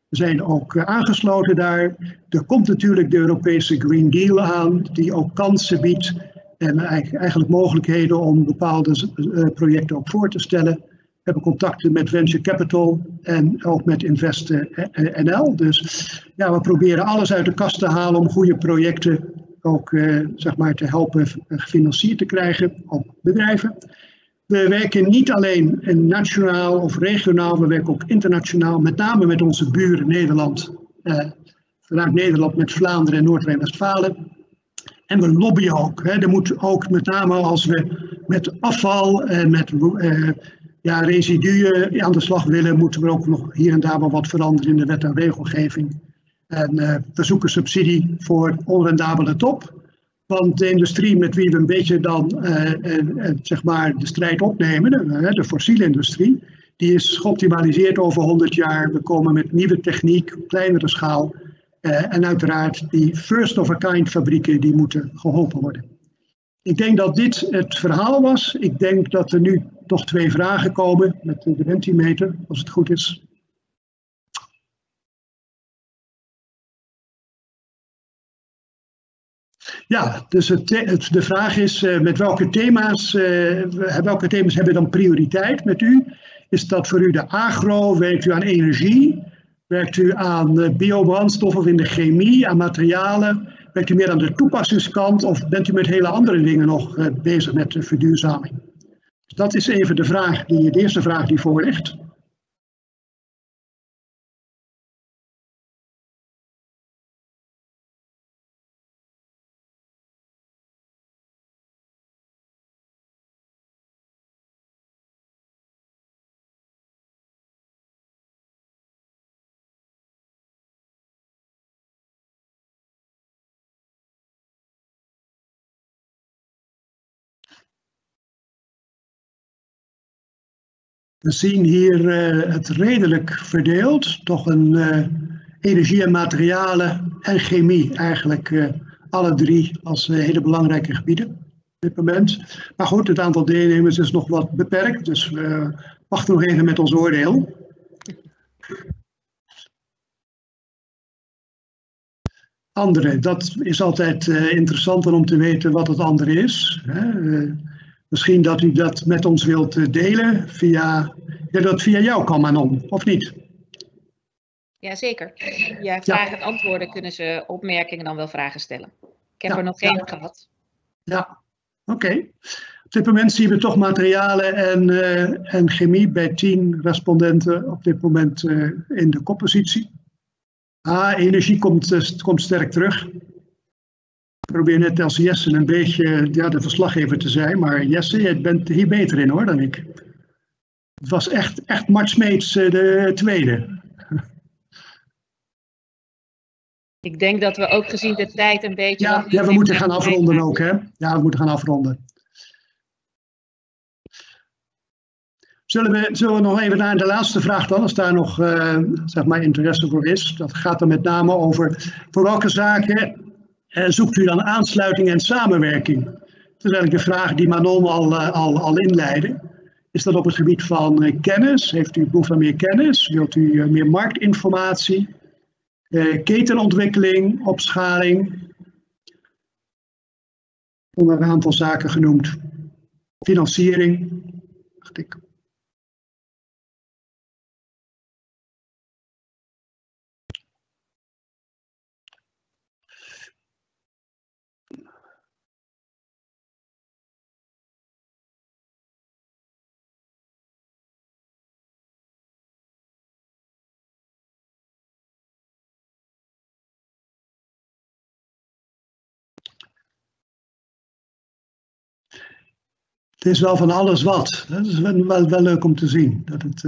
We zijn ook aangesloten daar. Er komt natuurlijk de Europese Green Deal aan, die ook kansen biedt en eigenlijk mogelijkheden om bepaalde projecten ook voor te stellen. We hebben contacten met Venture Capital en ook met Invest NL. Dus ja, we proberen alles uit de kast te halen om goede projecten ook zeg maar te helpen gefinancierd te krijgen op bedrijven. We werken niet alleen nationaal of regionaal, we werken ook internationaal, met name met onze buren Nederland. Vanuit Nederland met Vlaanderen en Noord-Rijn-Westfalen. En we lobbyen ook. Er moet ook met name als we met afval en met residuen aan de slag willen, moeten we ook nog hier en daar wel wat veranderen in de wet en regelgeving. En we zoeken subsidie voor onrendabele top. Want de industrie met wie we een beetje dan zeg maar de strijd opnemen, de fossiele industrie, die is geoptimaliseerd over 100 jaar. We komen met nieuwe techniek op kleinere schaal. En uiteraard die first of a kind fabrieken die moeten geholpen worden. Ik denk dat dit het verhaal was. Ik denk dat er nu toch 2 vragen komen met de Mentimeter, als het goed is. Ja, dus de vraag is met welke thema's hebben dan prioriteit met u? Is dat voor u de agro? Werkt u aan energie? Werkt u aan biobrandstof of in de chemie, aan materialen? Werkt u meer aan de toepassingskant of bent u met hele andere dingen nog bezig met de verduurzaming? Dus dat is even de eerste vraag die voor ligt. We zien hier het redelijk verdeeld, toch een energie en materialen en chemie eigenlijk alle 3 als hele belangrijke gebieden op dit moment. Maar goed, het aantal deelnemers is nog wat beperkt, dus we wachten nog even met ons oordeel. Andere, dat is altijd interessanter om te weten wat het andere is. Misschien dat u dat met ons wilt delen via jou kan, Manon, of niet? Jazeker. Via vragen en antwoorden kunnen ze opmerkingen dan wel vragen stellen. Ik heb er nog geen gehad. Ja, oké. Op dit moment zien we toch materialen en chemie bij 10 respondenten op dit moment in de koppositie. Energie komt sterk terug. Ik probeer net als Jesse een beetje de verslaggever te zijn, maar Jesse, jij bent hier beter in hoor dan ik. Het was echt Mart Smeets de tweede. Ik denk dat we ook gezien de tijd een beetje... Ja, we moeten gaan afronden ook, hè? Ja, we moeten gaan afronden. Zullen we nog even naar de laatste vraag dan, als daar nog zeg maar interesse voor is. Dat gaat dan met name over voor welke zaken zoekt u dan aansluiting en samenwerking? Dat is eigenlijk de vraag die Manon al inleidde. Is dat op het gebied van kennis? Heeft u behoefte aan meer kennis? Wilt u meer marktinformatie? Ketenontwikkeling, opschaling? Onder een aantal zaken genoemd. Financiering, dacht ik. Het is wel van alles wat. Dat is wel leuk om te zien.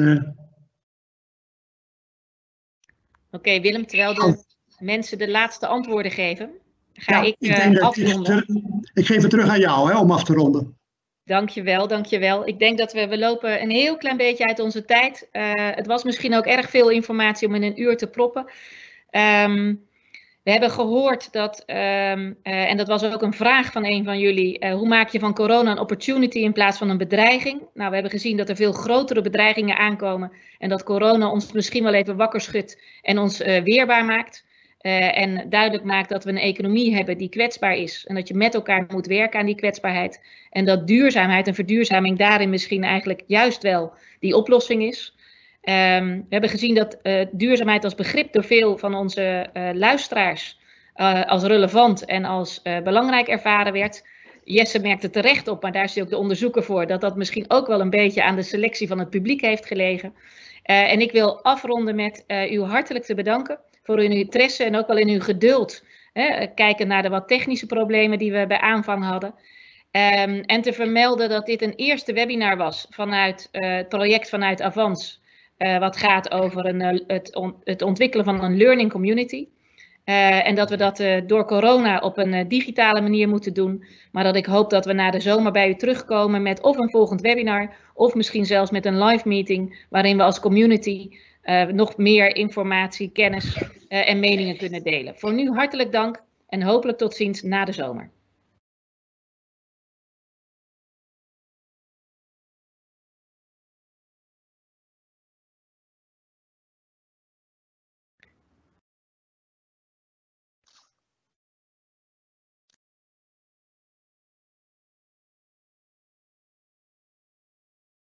Oké, Willem, terwijl de mensen de laatste antwoorden geven, ga ik afronden. Ik geef het terug aan jou om af te ronden. Dankjewel. Ik denk dat we lopen een heel klein beetje uit onze tijd. Het was misschien ook erg veel informatie om in een uur te proppen. We hebben gehoord dat, en dat was ook een vraag van een van jullie, hoe maak je van corona een opportunity in plaats van een bedreiging? Nou, we hebben gezien dat er veel grotere bedreigingen aankomen en dat corona ons misschien wel even wakker schudt en ons weerbaar maakt. En duidelijk maakt dat we een economie hebben die kwetsbaar is en dat je met elkaar moet werken aan die kwetsbaarheid. En dat duurzaamheid en verduurzaming daarin misschien eigenlijk juist wel die oplossing is. We hebben gezien dat duurzaamheid als begrip door veel van onze luisteraars als relevant en als belangrijk ervaren werd. Jesse merkte terecht op, maar daar is hij ook de onderzoeker voor, dat dat misschien ook wel een beetje aan de selectie van het publiek heeft gelegen. En ik wil afronden met u hartelijk te bedanken voor uw interesse en ook wel in uw geduld. Kijken naar de wat technische problemen die we bij aanvang hadden. En te vermelden dat dit een eerste webinar was vanuit het project vanuit Avans. Wat gaat over het ontwikkelen van een learning community. En dat we dat door corona op een digitale manier moeten doen. Maar dat ik hoop dat we na de zomer bij u terugkomen met of een volgend webinar. Of misschien zelfs met een live meeting waarin we als community nog meer informatie, kennis en meningen kunnen delen. Voor nu hartelijk dank en hopelijk tot ziens na de zomer.